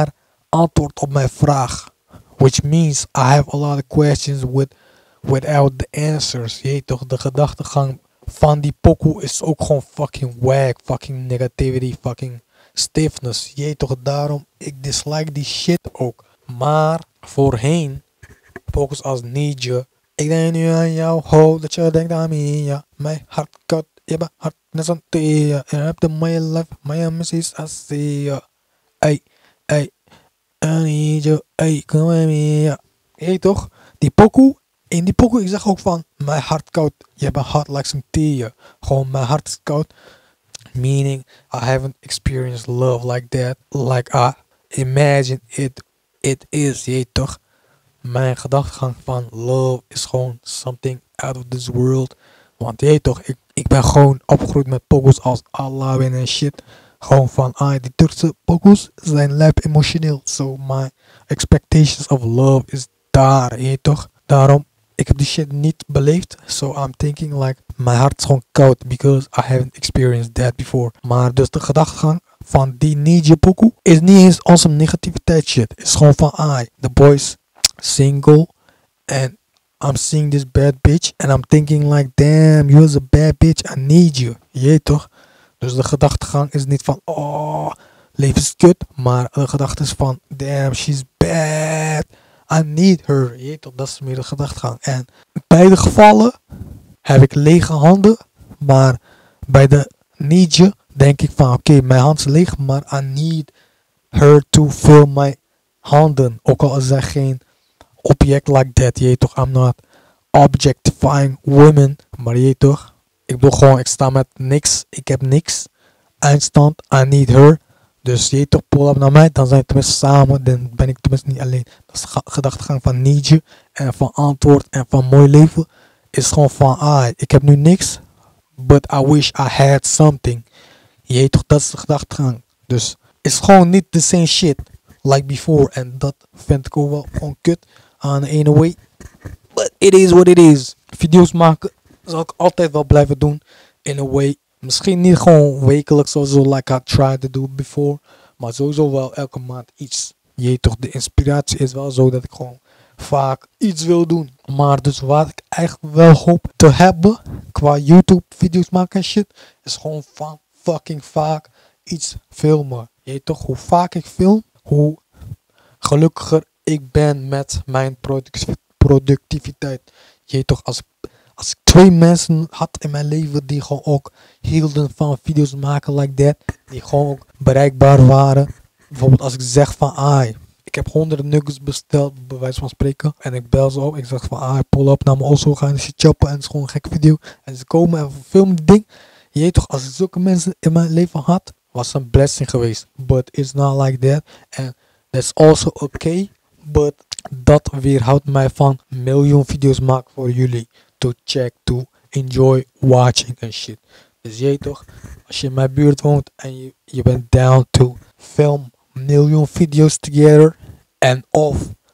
antwoord op mijn vraag. Which means I have a lot of questions with, without the answers. Je weet toch, de gedachtegang van die pokoe is ook gewoon fucking whack. Fucking negativity, fucking stiffness. Je weet toch, daarom, ik dislike die shit ook. Maar voorheen, pokus als Need You. Ik denk nu aan jou, ho, dat je denkt aan me, ja. Mijn hart koud, je bent hart net zo'n thee, ja. Je hebt de mooie life, mijn missies, I see ya. Ey, ey, I need you, ey, kom met me, ja. Je weet toch, die pokoe, in die pokoe, ik zeg ook van, mijn hart koud, je bent hot like some tea, ja. Gewoon, mijn hart is koud. Meaning, I haven't experienced love like that, like I imagine it, it is, je weet toch. Mijn gedachtegang van love is gewoon something out of this world. Want je weet toch, ik, ik ben gewoon opgegroeid met pokoes als Allah en shit. Gewoon van, ah, die Turkse pokoes zijn lijp emotioneel. So my expectations of love is daar, je weet toch. Daarom, ik heb die shit niet beleefd. So I'm thinking like, mijn hart is gewoon koud. Because I haven't experienced that before. Maar dus de gedachtegang van die Need You pokoe is niet eens onze negativiteit shit. Het is gewoon van, ah, the boys single and I'm seeing this bad bitch and I'm thinking like, damn, you're a bad bitch, I need you. Je weet toch? Dus de gedachtegang is niet van, oh, leven is kut, maar de gedachte is van, damn, she's bad, I need her. Je weet toch? Dat is meer de gedachtegang. En in beide gevallen heb ik lege handen, maar bij de need you denk ik van, oké, okay, mijn hand is leeg, maar I need her to fill my handen. Ook al is er geen object like that, je weet toch, I'm not objectifying women, maar je weet toch, ik bedoel gewoon, ik sta met niks, ik heb niks, eindstand, I need her, dus je weet toch, pull up naar mij, dan zijn we tenminste samen, dan ben ik tenminste niet alleen. Dat is de gedachtegang van need you, en van antwoord, en van mooi leven, is gewoon van, ah, ik heb nu niks, but I wish I had something. Je weet toch, dat is de gedachtegang, dus is gewoon niet the same shit like before, en dat vind ik ook wel gewoon kut aan de ene way. But it is what it is. Video's maken zal ik altijd wel blijven doen. In a way. Misschien niet gewoon wekelijks zoals like I tried to do before. Maar sowieso wel elke maand iets. Je weet toch, de inspiratie is wel zo dat ik gewoon vaak iets wil doen. Maar dus wat ik eigenlijk wel hoop te hebben qua YouTube video's maken en shit. Is gewoon van fucking vaak iets filmen. Je weet toch, hoe vaak ik film, hoe gelukkiger ik ben met mijn product productiviteit. Je weet toch, als, als ik twee mensen had in mijn leven die gewoon ook hielden van video's maken like that. Die gewoon ook bereikbaar waren. Bijvoorbeeld als ik zeg van, ah, ik heb honderden nuggets besteld, bij wijze van spreken. En ik bel ze op, ik zeg van, ah, pull up naar mijn osso, gaan ze choppen en het is gewoon een gekke video. En ze komen en filmen die ding. Je weet toch, als ik zulke mensen in mijn leven had, was het een blessing geweest. But it's not like that. And that's also okay. But dat weerhoudt mij van miljoen video's maken voor jullie. To check, to enjoy watching and shit. Dus je weet toch, als je in mijn buurt woont en je, je bent down to film miljoen video's together. And of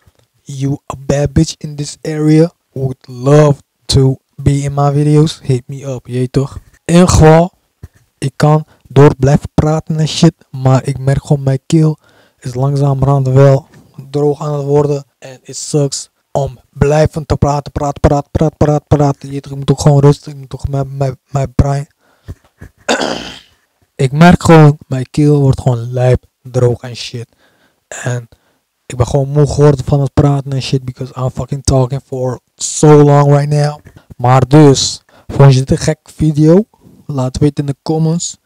you a bad bitch in this area would love to be in my videos, hit me up, je weet toch. In ieder geval, ik kan door blijven praten en shit, maar ik merk gewoon mijn keel is langzamerhand wel droog aan het worden. En it sucks om blijven te praten, praten, praten, praten, praten, praten. Je, ik moet ook gewoon rustig, ik moet toch mijn, mijn, mijn brein. Ik merk gewoon, mijn keel wordt gewoon lijp, droog en shit. En ik ben gewoon moe geworden van het praten en shit, because I'm fucking talking for so long right now. Maar dus, vond je dit een gekke video? Laat weten in de comments.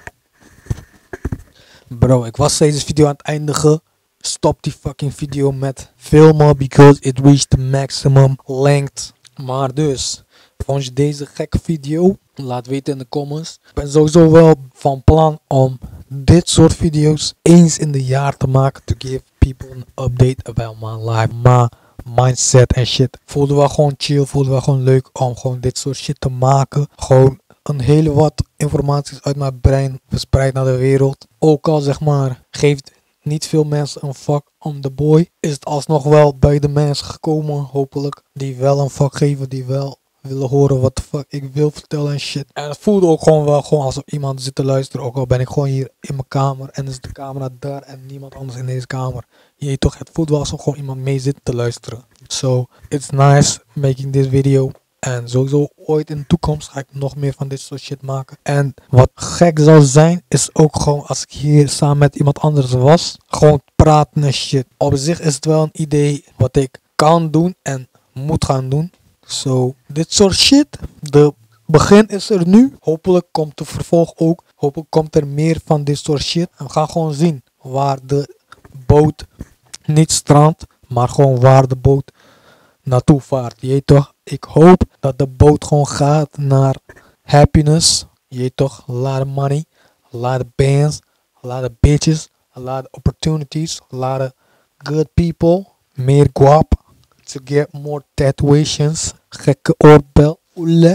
Bro, ik was deze video aan het eindigen. Stop die fucking video met filmen, because it reached the maximum length. Maar dus, vond je deze gekke video? Laat weten in de comments. Ik ben sowieso wel van plan om dit soort video's eens in de jaar te maken. To give people an update about my life, my mindset en shit. Voelde wel gewoon chill, voelde wel gewoon leuk om gewoon dit soort shit te maken. Gewoon een hele wat informaties uit mijn brein verspreid naar de wereld. Ook al zeg maar, geeft niet veel mensen een fuck om de boy, is het alsnog wel bij de mensen gekomen, hopelijk. Die wel een fuck geven, die wel willen horen wat de fuck ik wil vertellen en shit. En het voelde ook gewoon wel gewoon alsof iemand zit te luisteren. Ook al ben ik gewoon hier in mijn kamer en is de camera daar en niemand anders in deze kamer. Je weet toch, het voelt wel alsof gewoon iemand mee zit te luisteren. So, it's nice making this video. En sowieso ooit in de toekomst ga ik nog meer van dit soort shit maken. En wat gek zou zijn, is ook gewoon als ik hier samen met iemand anders was. Gewoon praten en shit. Op zich is het wel een idee wat ik kan doen en moet gaan doen. So, dit soort shit. De begin is er nu. Hopelijk komt de vervolg ook. Hopelijk komt er meer van dit soort shit. En we gaan gewoon zien waar de boot niet strandt, maar gewoon waar de boot naartoe vaart. Je weet toch? Ik hoop dat de boot gewoon gaat naar happiness. Je weet toch? A lot of money, a lot of bands, a lot of bitches, a lot of opportunities, a lot of good people. Meer guap. To get more tattooations. Gekke oorbel. Oele.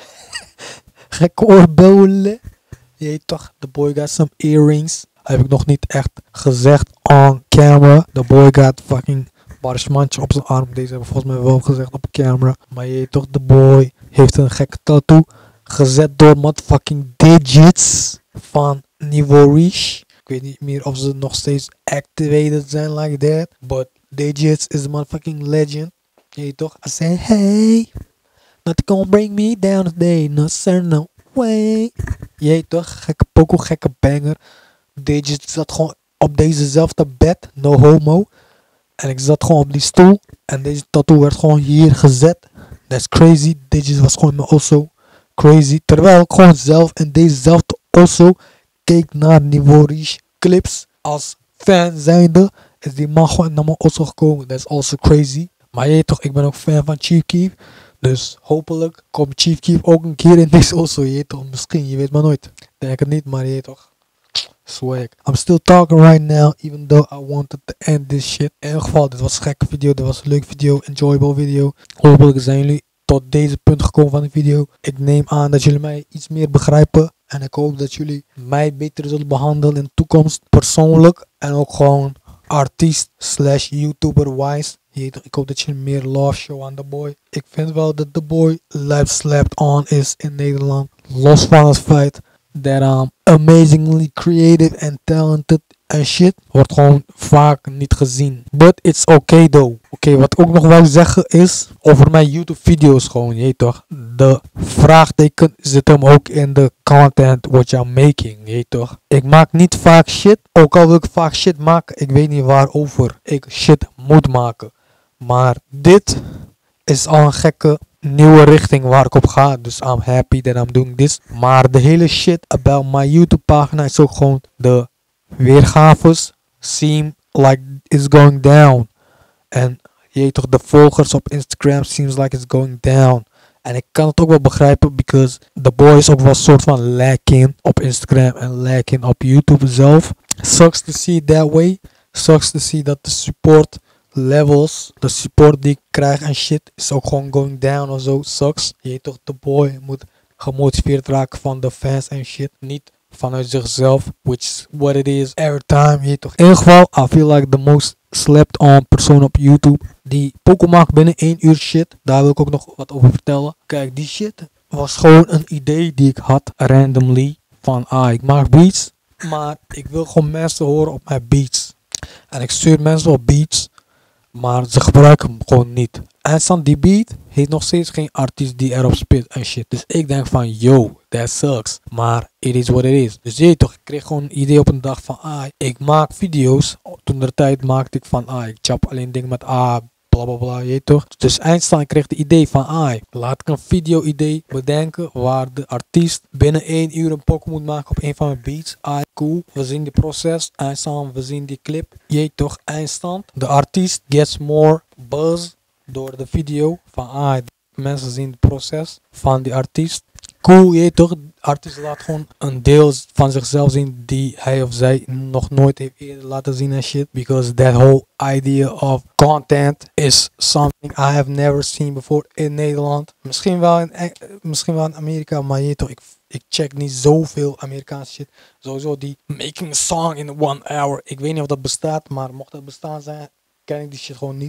Gekke oorbel. Oele. Je weet toch? The boy got some earrings. Heb ik nog niet echt gezegd on camera. The boy got fucking barishmantje op zijn arm. Deze hebben we volgens mij wel gezegd op camera. Maar je weet toch, de boy heeft een gekke tattoo gezet door motherfucking digits van Niveau Reach. Ik weet niet meer of ze nog steeds activated zijn like that. But digits is a motherfucking legend. Je weet toch? I say hey, nothing gonna bring me down today. No sir, no way. Je weet toch? Gekke pokoe, gekke banger. Digits zat gewoon op dezezelfde bed. No homo. En ik zat gewoon op die stoel. En deze tattoo werd gewoon hier gezet. That's crazy. Digits was gewoon also crazy. Terwijl ik gewoon zelf in dezezelfde also keek naar Niveau Reach clips. Als fan zijnde is die man gewoon naar mijn also gekomen. That's also crazy. Maar je weet toch, ik ben ook fan van Chief Keef. Dus hopelijk komt Chief Keef ook een keer in deze also. Je weet toch, misschien. Je weet maar nooit. Denk het niet, maar je weet toch. Swag. I'm still talking right now, even though I wanted to end this shit. In ieder geval, dit was een gekke video, dit was een leuke video, enjoyable video. Hopelijk zijn jullie tot deze punt gekomen van de video. Ik neem aan dat jullie mij iets meer begrijpen. En ik hoop dat jullie mij beter zullen behandelen in de toekomst, persoonlijk. En ook gewoon artiest slash YouTuber wise. Ik hoop dat jullie meer love show aan de boy. Ik vind wel dat de boy live slapped on is in Nederland. Los van het feit that I'm amazingly creative and talented and shit, wordt gewoon vaak niet gezien. But it's okay though. Oké, okay, wat ik ook nog wil zeggen is over mijn YouTube video's gewoon, je weet toch. De vraagteken zit hem ook in de content what you're making, je weet toch. Ik maak niet vaak shit, ook al wil ik vaak shit maken, ik weet niet waarover ik shit moet maken. Maar dit is al een gekke nieuwe richting waar ik op ga. Dus I'm happy that I'm doing this. Maar de hele shit about my YouTube pagina is ook gewoon de weergaves seem like it's going down. En je weet toch, de volgers op Instagram seems like it's going down. En ik kan het ook wel begrijpen, because the boy is ook wel een soort van lacking op Instagram en lacking op YouTube zelf. Sucks to see it that way. Sucks to see that the support levels, de support die ik krijg en shit, is ook gewoon going down of zo. Sucks. Je weet toch, de boy moet gemotiveerd raken van de fans en shit. Niet vanuit zichzelf, which is what it is every time. Je weet toch. In ieder geval, I feel like the most slept on persoon op YouTube. Die Pokémon maakt binnen één uur shit. Daar wil ik ook nog wat over vertellen. Kijk, die shit was gewoon een idee die ik had randomly. Van, ah, ik maak beats. Maar ik wil gewoon mensen horen op mijn beats. En ik stuur mensen op beats. Maar ze gebruiken hem gewoon niet. En die beat heeft nog steeds geen artiest die erop spit en shit. Dus ik denk van, yo, that sucks. Maar it is what it is. Dus je weet toch, ik kreeg gewoon een idee op een dag van, ah, ik maak video's. Toen de tijd maakte ik van, ah, ik chap alleen dingen met ah, bla bla bla, je weet toch. Dus eindstand ik kreeg het idee van, ah, laat ik een video idee bedenken waar de artiest binnen één uur een Pokémon moet maken op een van mijn beats. Ah, cool. We zien die proces. Eindstand, we zien die clip. Je weet toch, eindstand. De artiest gets more buzz door de video. Van, ah, mensen zien het proces van die artiest. Cool, je weet toch. De artiest laat gewoon een deel van zichzelf zien die hij of zij nog nooit heeft eerder laten zien en shit. Because that whole idea of content is something I have never seen before in Nederland. Misschien wel in, misschien wel in Amerika, maar je weet toch, ik, ik check niet zoveel Amerikaanse shit. Sowieso die making a song in one hour. Ik weet niet of dat bestaat, maar mocht dat bestaan zijn, ken ik die shit gewoon niet.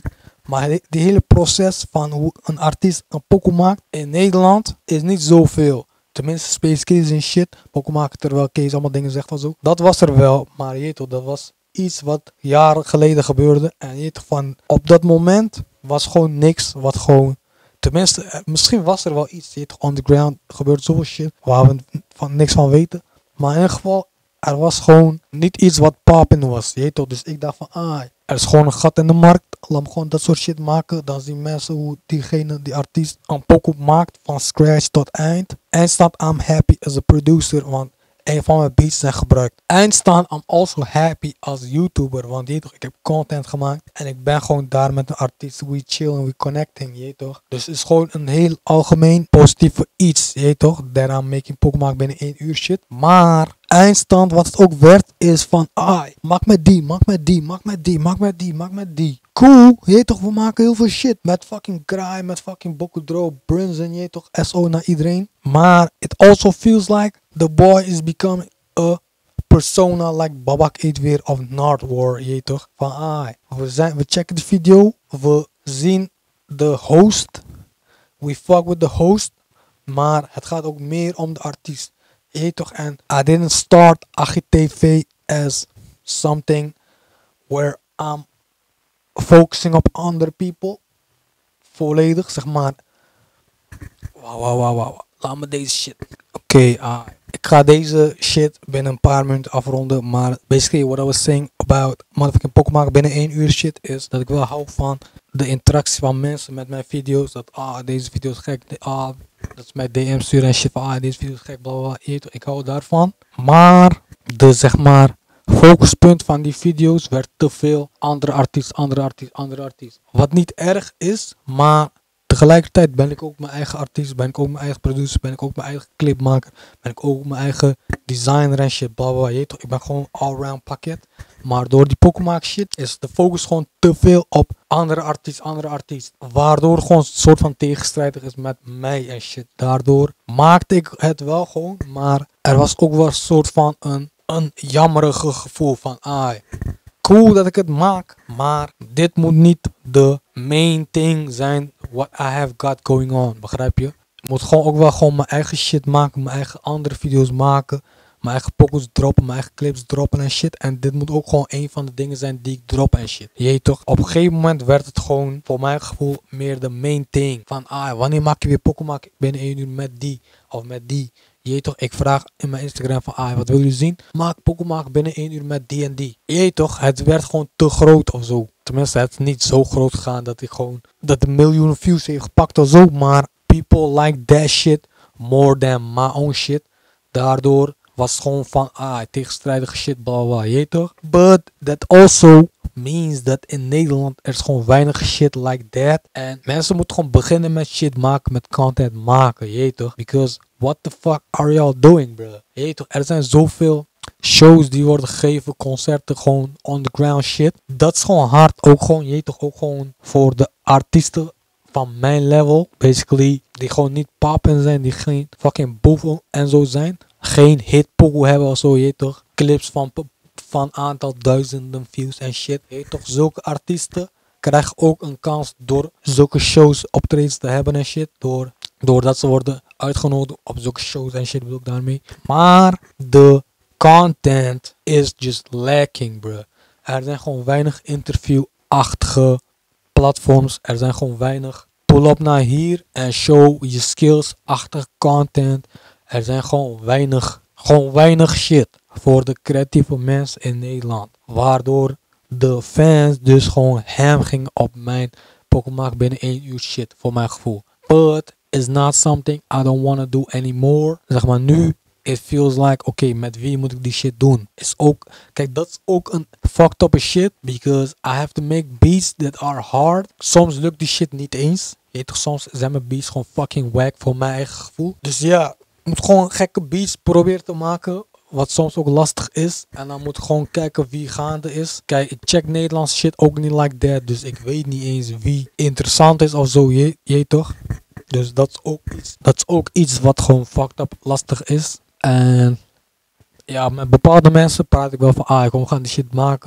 Maar die, die hele proces van hoe een artiest een pokoe maakt in Nederland is niet zoveel. Tenminste, Space Case en shit. Pokoe maken terwijl Case allemaal dingen zegt en zo. Dat was er wel, maar je weet toch, dat was iets wat jaren geleden gebeurde. En je weet toch, van op dat moment was gewoon niks wat gewoon... Tenminste, misschien was er wel iets. Je weet toch, underground gebeurt zoveel shit waar we van niks van weten. Maar in ieder geval, er was gewoon niet iets wat poppin was. Je weet toch, dus ik dacht van, ah, er is gewoon een gat in de markt. Laat me gewoon dat soort shit maken. Dan zien mensen hoe diegene, die artiest, een pokoe maakt van scratch tot eind. Eindstand, I'm happy as a producer, want een van mijn beats zijn gebruikt. Eindstand, I'm also happy als YouTuber, want je weet toch, ik heb content gemaakt. En ik ben gewoon daar met een artiest. We chill en we connecting, je weet toch. Dus het is gewoon een heel algemeen positieve iets, je weet toch. That I'm making pokoe maken binnen één uur shit. Maar eindstand, wat het ook werd, is van, ah, maak met die, maak met die, maak met die, maak met die, maak met die. Cool, je weet toch, we maken heel veel shit. Met fucking Kraai, met fucking Bokudro, Brunson, je weet toch, S O naar iedereen. Maar it also feels like the boy is becoming a persona like Babak eet weer of Nardwar, je weet toch. Van, ah, we, zijn, we checken de video, we zien de host, we fuck with the host. Maar het gaat ook meer om de artiest. Je weet toch, en I didn't start Achi T V as something where I'm focusing op andere people. Volledig, zeg maar. Wauw, wauw, wauw, wauw. Laat me deze shit. Oké, okay, uh, ik ga deze shit binnen een paar minuten afronden. Maar basically, what I was saying about motherfucking pokoe maken binnen één uur shit is dat ik wel hou van de interactie van mensen met mijn video's. Dat, ah, deze video is gek. Ah, dat is mijn D M sturen en shit van, ah, deze video is gek, bla bla bla. Ik hou daarvan. Maar, de zeg maar, focuspunt van die video's werd te veel andere artiest, andere artiest, andere artiest. Wat niet erg is, maar tegelijkertijd ben ik ook mijn eigen artiest, ben ik ook mijn eigen producer, ben ik ook mijn eigen clipmaker, ben ik ook mijn eigen designer en shit, bla bla bla. Je weet toch, ik ben gewoon all-round pakket. Maar door die pokoe maak shit is de focus gewoon te veel op andere artiest, andere artiest. Waardoor gewoon een soort van tegenstrijdig is met mij en shit. Daardoor maakte ik het wel gewoon, maar er was ook wel een soort van een, een jammerige gevoel van, ah, cool dat ik het maak, maar dit moet niet de main thing zijn what I have got going on, begrijp je? Ik moet gewoon ook wel gewoon mijn eigen shit maken, mijn eigen andere video's maken, mijn eigen pokoes droppen, mijn eigen clips droppen en shit. En dit moet ook gewoon een van de dingen zijn die ik drop en shit. Je weet toch, op een gegeven moment werd het gewoon, voor mijn gevoel, meer de main thing. Van, ah, wanneer maak je weer pokoe maken? Ik ben één uur met die, of met die. Je weet toch, ik vraag in mijn Instagram van, ah, wat wil je zien? Maak pokoe maken binnen één uur met die en die. Je weet toch, het werd gewoon te groot of zo. Tenminste, het is niet zo groot gegaan dat ik gewoon, dat de miljoenen views heeft gepakt of zo. Maar people like that shit more than my own shit. Daardoor was het gewoon van, ah, tegenstrijdige shit, bla bla, je weet toch? But that also means that in Nederland er is gewoon weinig shit like that. En mensen moeten gewoon beginnen met shit maken, met content maken, je weet toch? Because what the fuck are y'all doing, bro? Je weet toch, er zijn zoveel shows die worden gegeven, concerten, gewoon underground shit. Dat is gewoon hard, ook gewoon, je weet toch, ook gewoon voor de artiesten van mijn level, basically, die gewoon niet poppen zijn, die geen fucking boeven en zo zijn. Geen hit pokoe hebben of zo, je weet toch. Clips van, van aantal duizenden views en shit. Je weet toch, zulke artiesten krijgen ook een kans door zulke shows optredens te hebben en shit. Door, doordat ze worden uitgenodigd op zulke shows en shit, bedoel ik daarmee. Maar de content is just lacking, bro. Er zijn gewoon weinig interview-achtige platforms. Er zijn gewoon weinig pull up naar hier en show je skills-achtige content. Er zijn gewoon weinig, gewoon weinig shit voor de creatieve mensen in Nederland. Waardoor de fans dus gewoon ham gingen op mijn pokoe maak binnen één uur shit, voor mijn gevoel. But it's not something I don't want to do anymore. Zeg maar nu, it feels like, oké, okay, met wie moet ik die shit doen? Is ook, kijk, dat is ook een fucked up shit. Because I have to make beats that are hard. Soms lukt die shit niet eens. Je weet toch, soms zijn mijn beats gewoon fucking wack voor mijn eigen gevoel. Dus ja, ik moet gewoon gekke beats proberen te maken. Wat soms ook lastig is. En dan moet ik gewoon kijken wie gaande is. Kijk, ik check Nederlands shit ook niet like that. Dus ik weet niet eens wie interessant is of zo. Je, je toch? Dus dat is ook iets. Dat is ook iets wat gewoon fucked up lastig is. En ja, met bepaalde mensen praat ik wel van, ah, ik kom gaan die shit maken.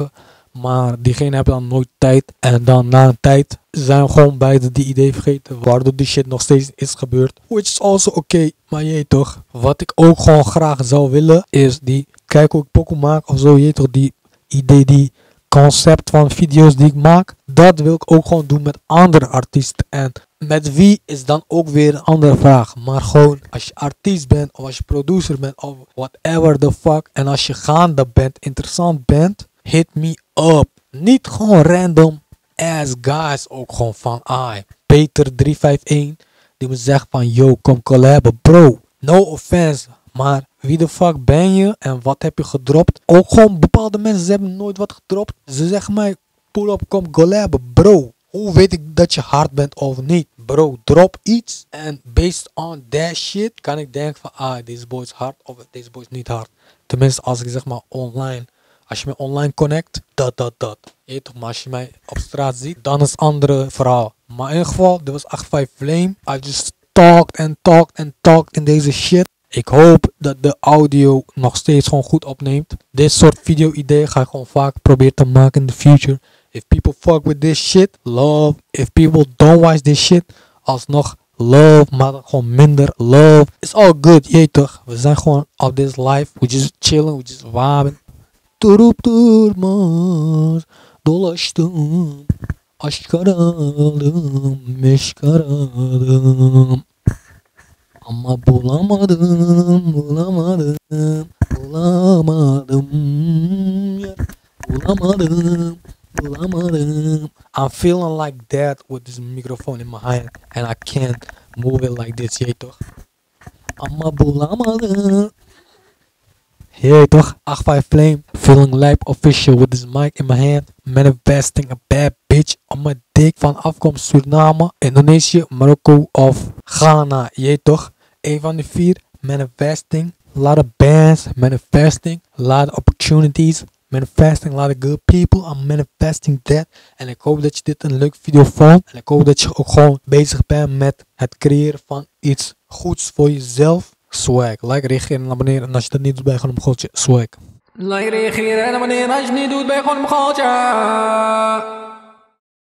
Maar diegene heeft dan nooit tijd. En dan na een tijd zijn we gewoon beide die idee vergeten. Waardoor die shit nog steeds is gebeurd. Which is also okay. Maar je weet toch. Wat ik ook gewoon graag zou willen. Is die. Kijk hoe ik pokoe maak. Of zo. Je weet toch. Die idee. Die concept van video's die ik maak. Dat wil ik ook gewoon doen met andere artiesten. En met wie is dan ook weer een andere vraag. Maar gewoon als je artiest bent. Of als je producer bent. Of whatever the fuck. En als je gaande bent. Interessant bent. Hit me up. Niet gewoon random ass guys. Ook gewoon van ai. Peter drie vijf een. Die me zegt van yo kom collaben. Bro. No offense. Maar wie de fuck ben je? En wat heb je gedropt? Ook gewoon bepaalde mensen. Ze hebben nooit wat gedropt. Ze zeggen mij. Pull up kom collaben. Bro. Hoe weet ik dat je hard bent of niet? Bro, drop iets. En based on that shit. Kan ik denken van ah deze boy is hard. Of deze boy is niet hard. Tenminste als ik zeg maar online. Als je me online connect, dat, dat, dat. Je toch, maar als je mij op straat ziet, dan is het een andere verhaal. Maar in ieder geval, dit was acht vijf Flame. I just talked and talked and talked in deze shit. Ik hoop dat de audio nog steeds gewoon goed opneemt. Dit soort video-ideeën ga ik gewoon vaak proberen te maken in the future. If people fuck with this shit, love. If people don't watch this shit, alsnog love. Maar dan gewoon minder love. It's all good, je toch. We zijn gewoon op this life. We just chillen, we just vibing. Durup durmaz dolaştım, aşk aradım, meşk aradım. Ama bulamadım, bulamadım, bulamadım, ya, bulamadım, bulamadım. I'm feeling like that with this microphone in my hand and I can't move it like this, je toch? Ama bulamadım. Yeah, toch? acht vijf Flame. Feeling Life Official with this mic in my hand. Manifesting a bad bitch on my dick. Van afkomst Suriname, Indonesië, Marokko of Ghana. Yeah, toch? Een van de vier. Manifesting. A lot of bands. Manifesting. A lot of opportunities. Manifesting. A lot of good people. I'm manifesting that. En ik hoop dat je dit een leuke video vond. En ik hoop dat je ook gewoon bezig bent met het creëren van iets goeds voor jezelf. Swag. Like, reageren en abonneren. En als je dat niet doet, ben je gewoon een gootje. Swag. Like, reageren en abonneren als je het niet doet, ben je gewoon een gootje.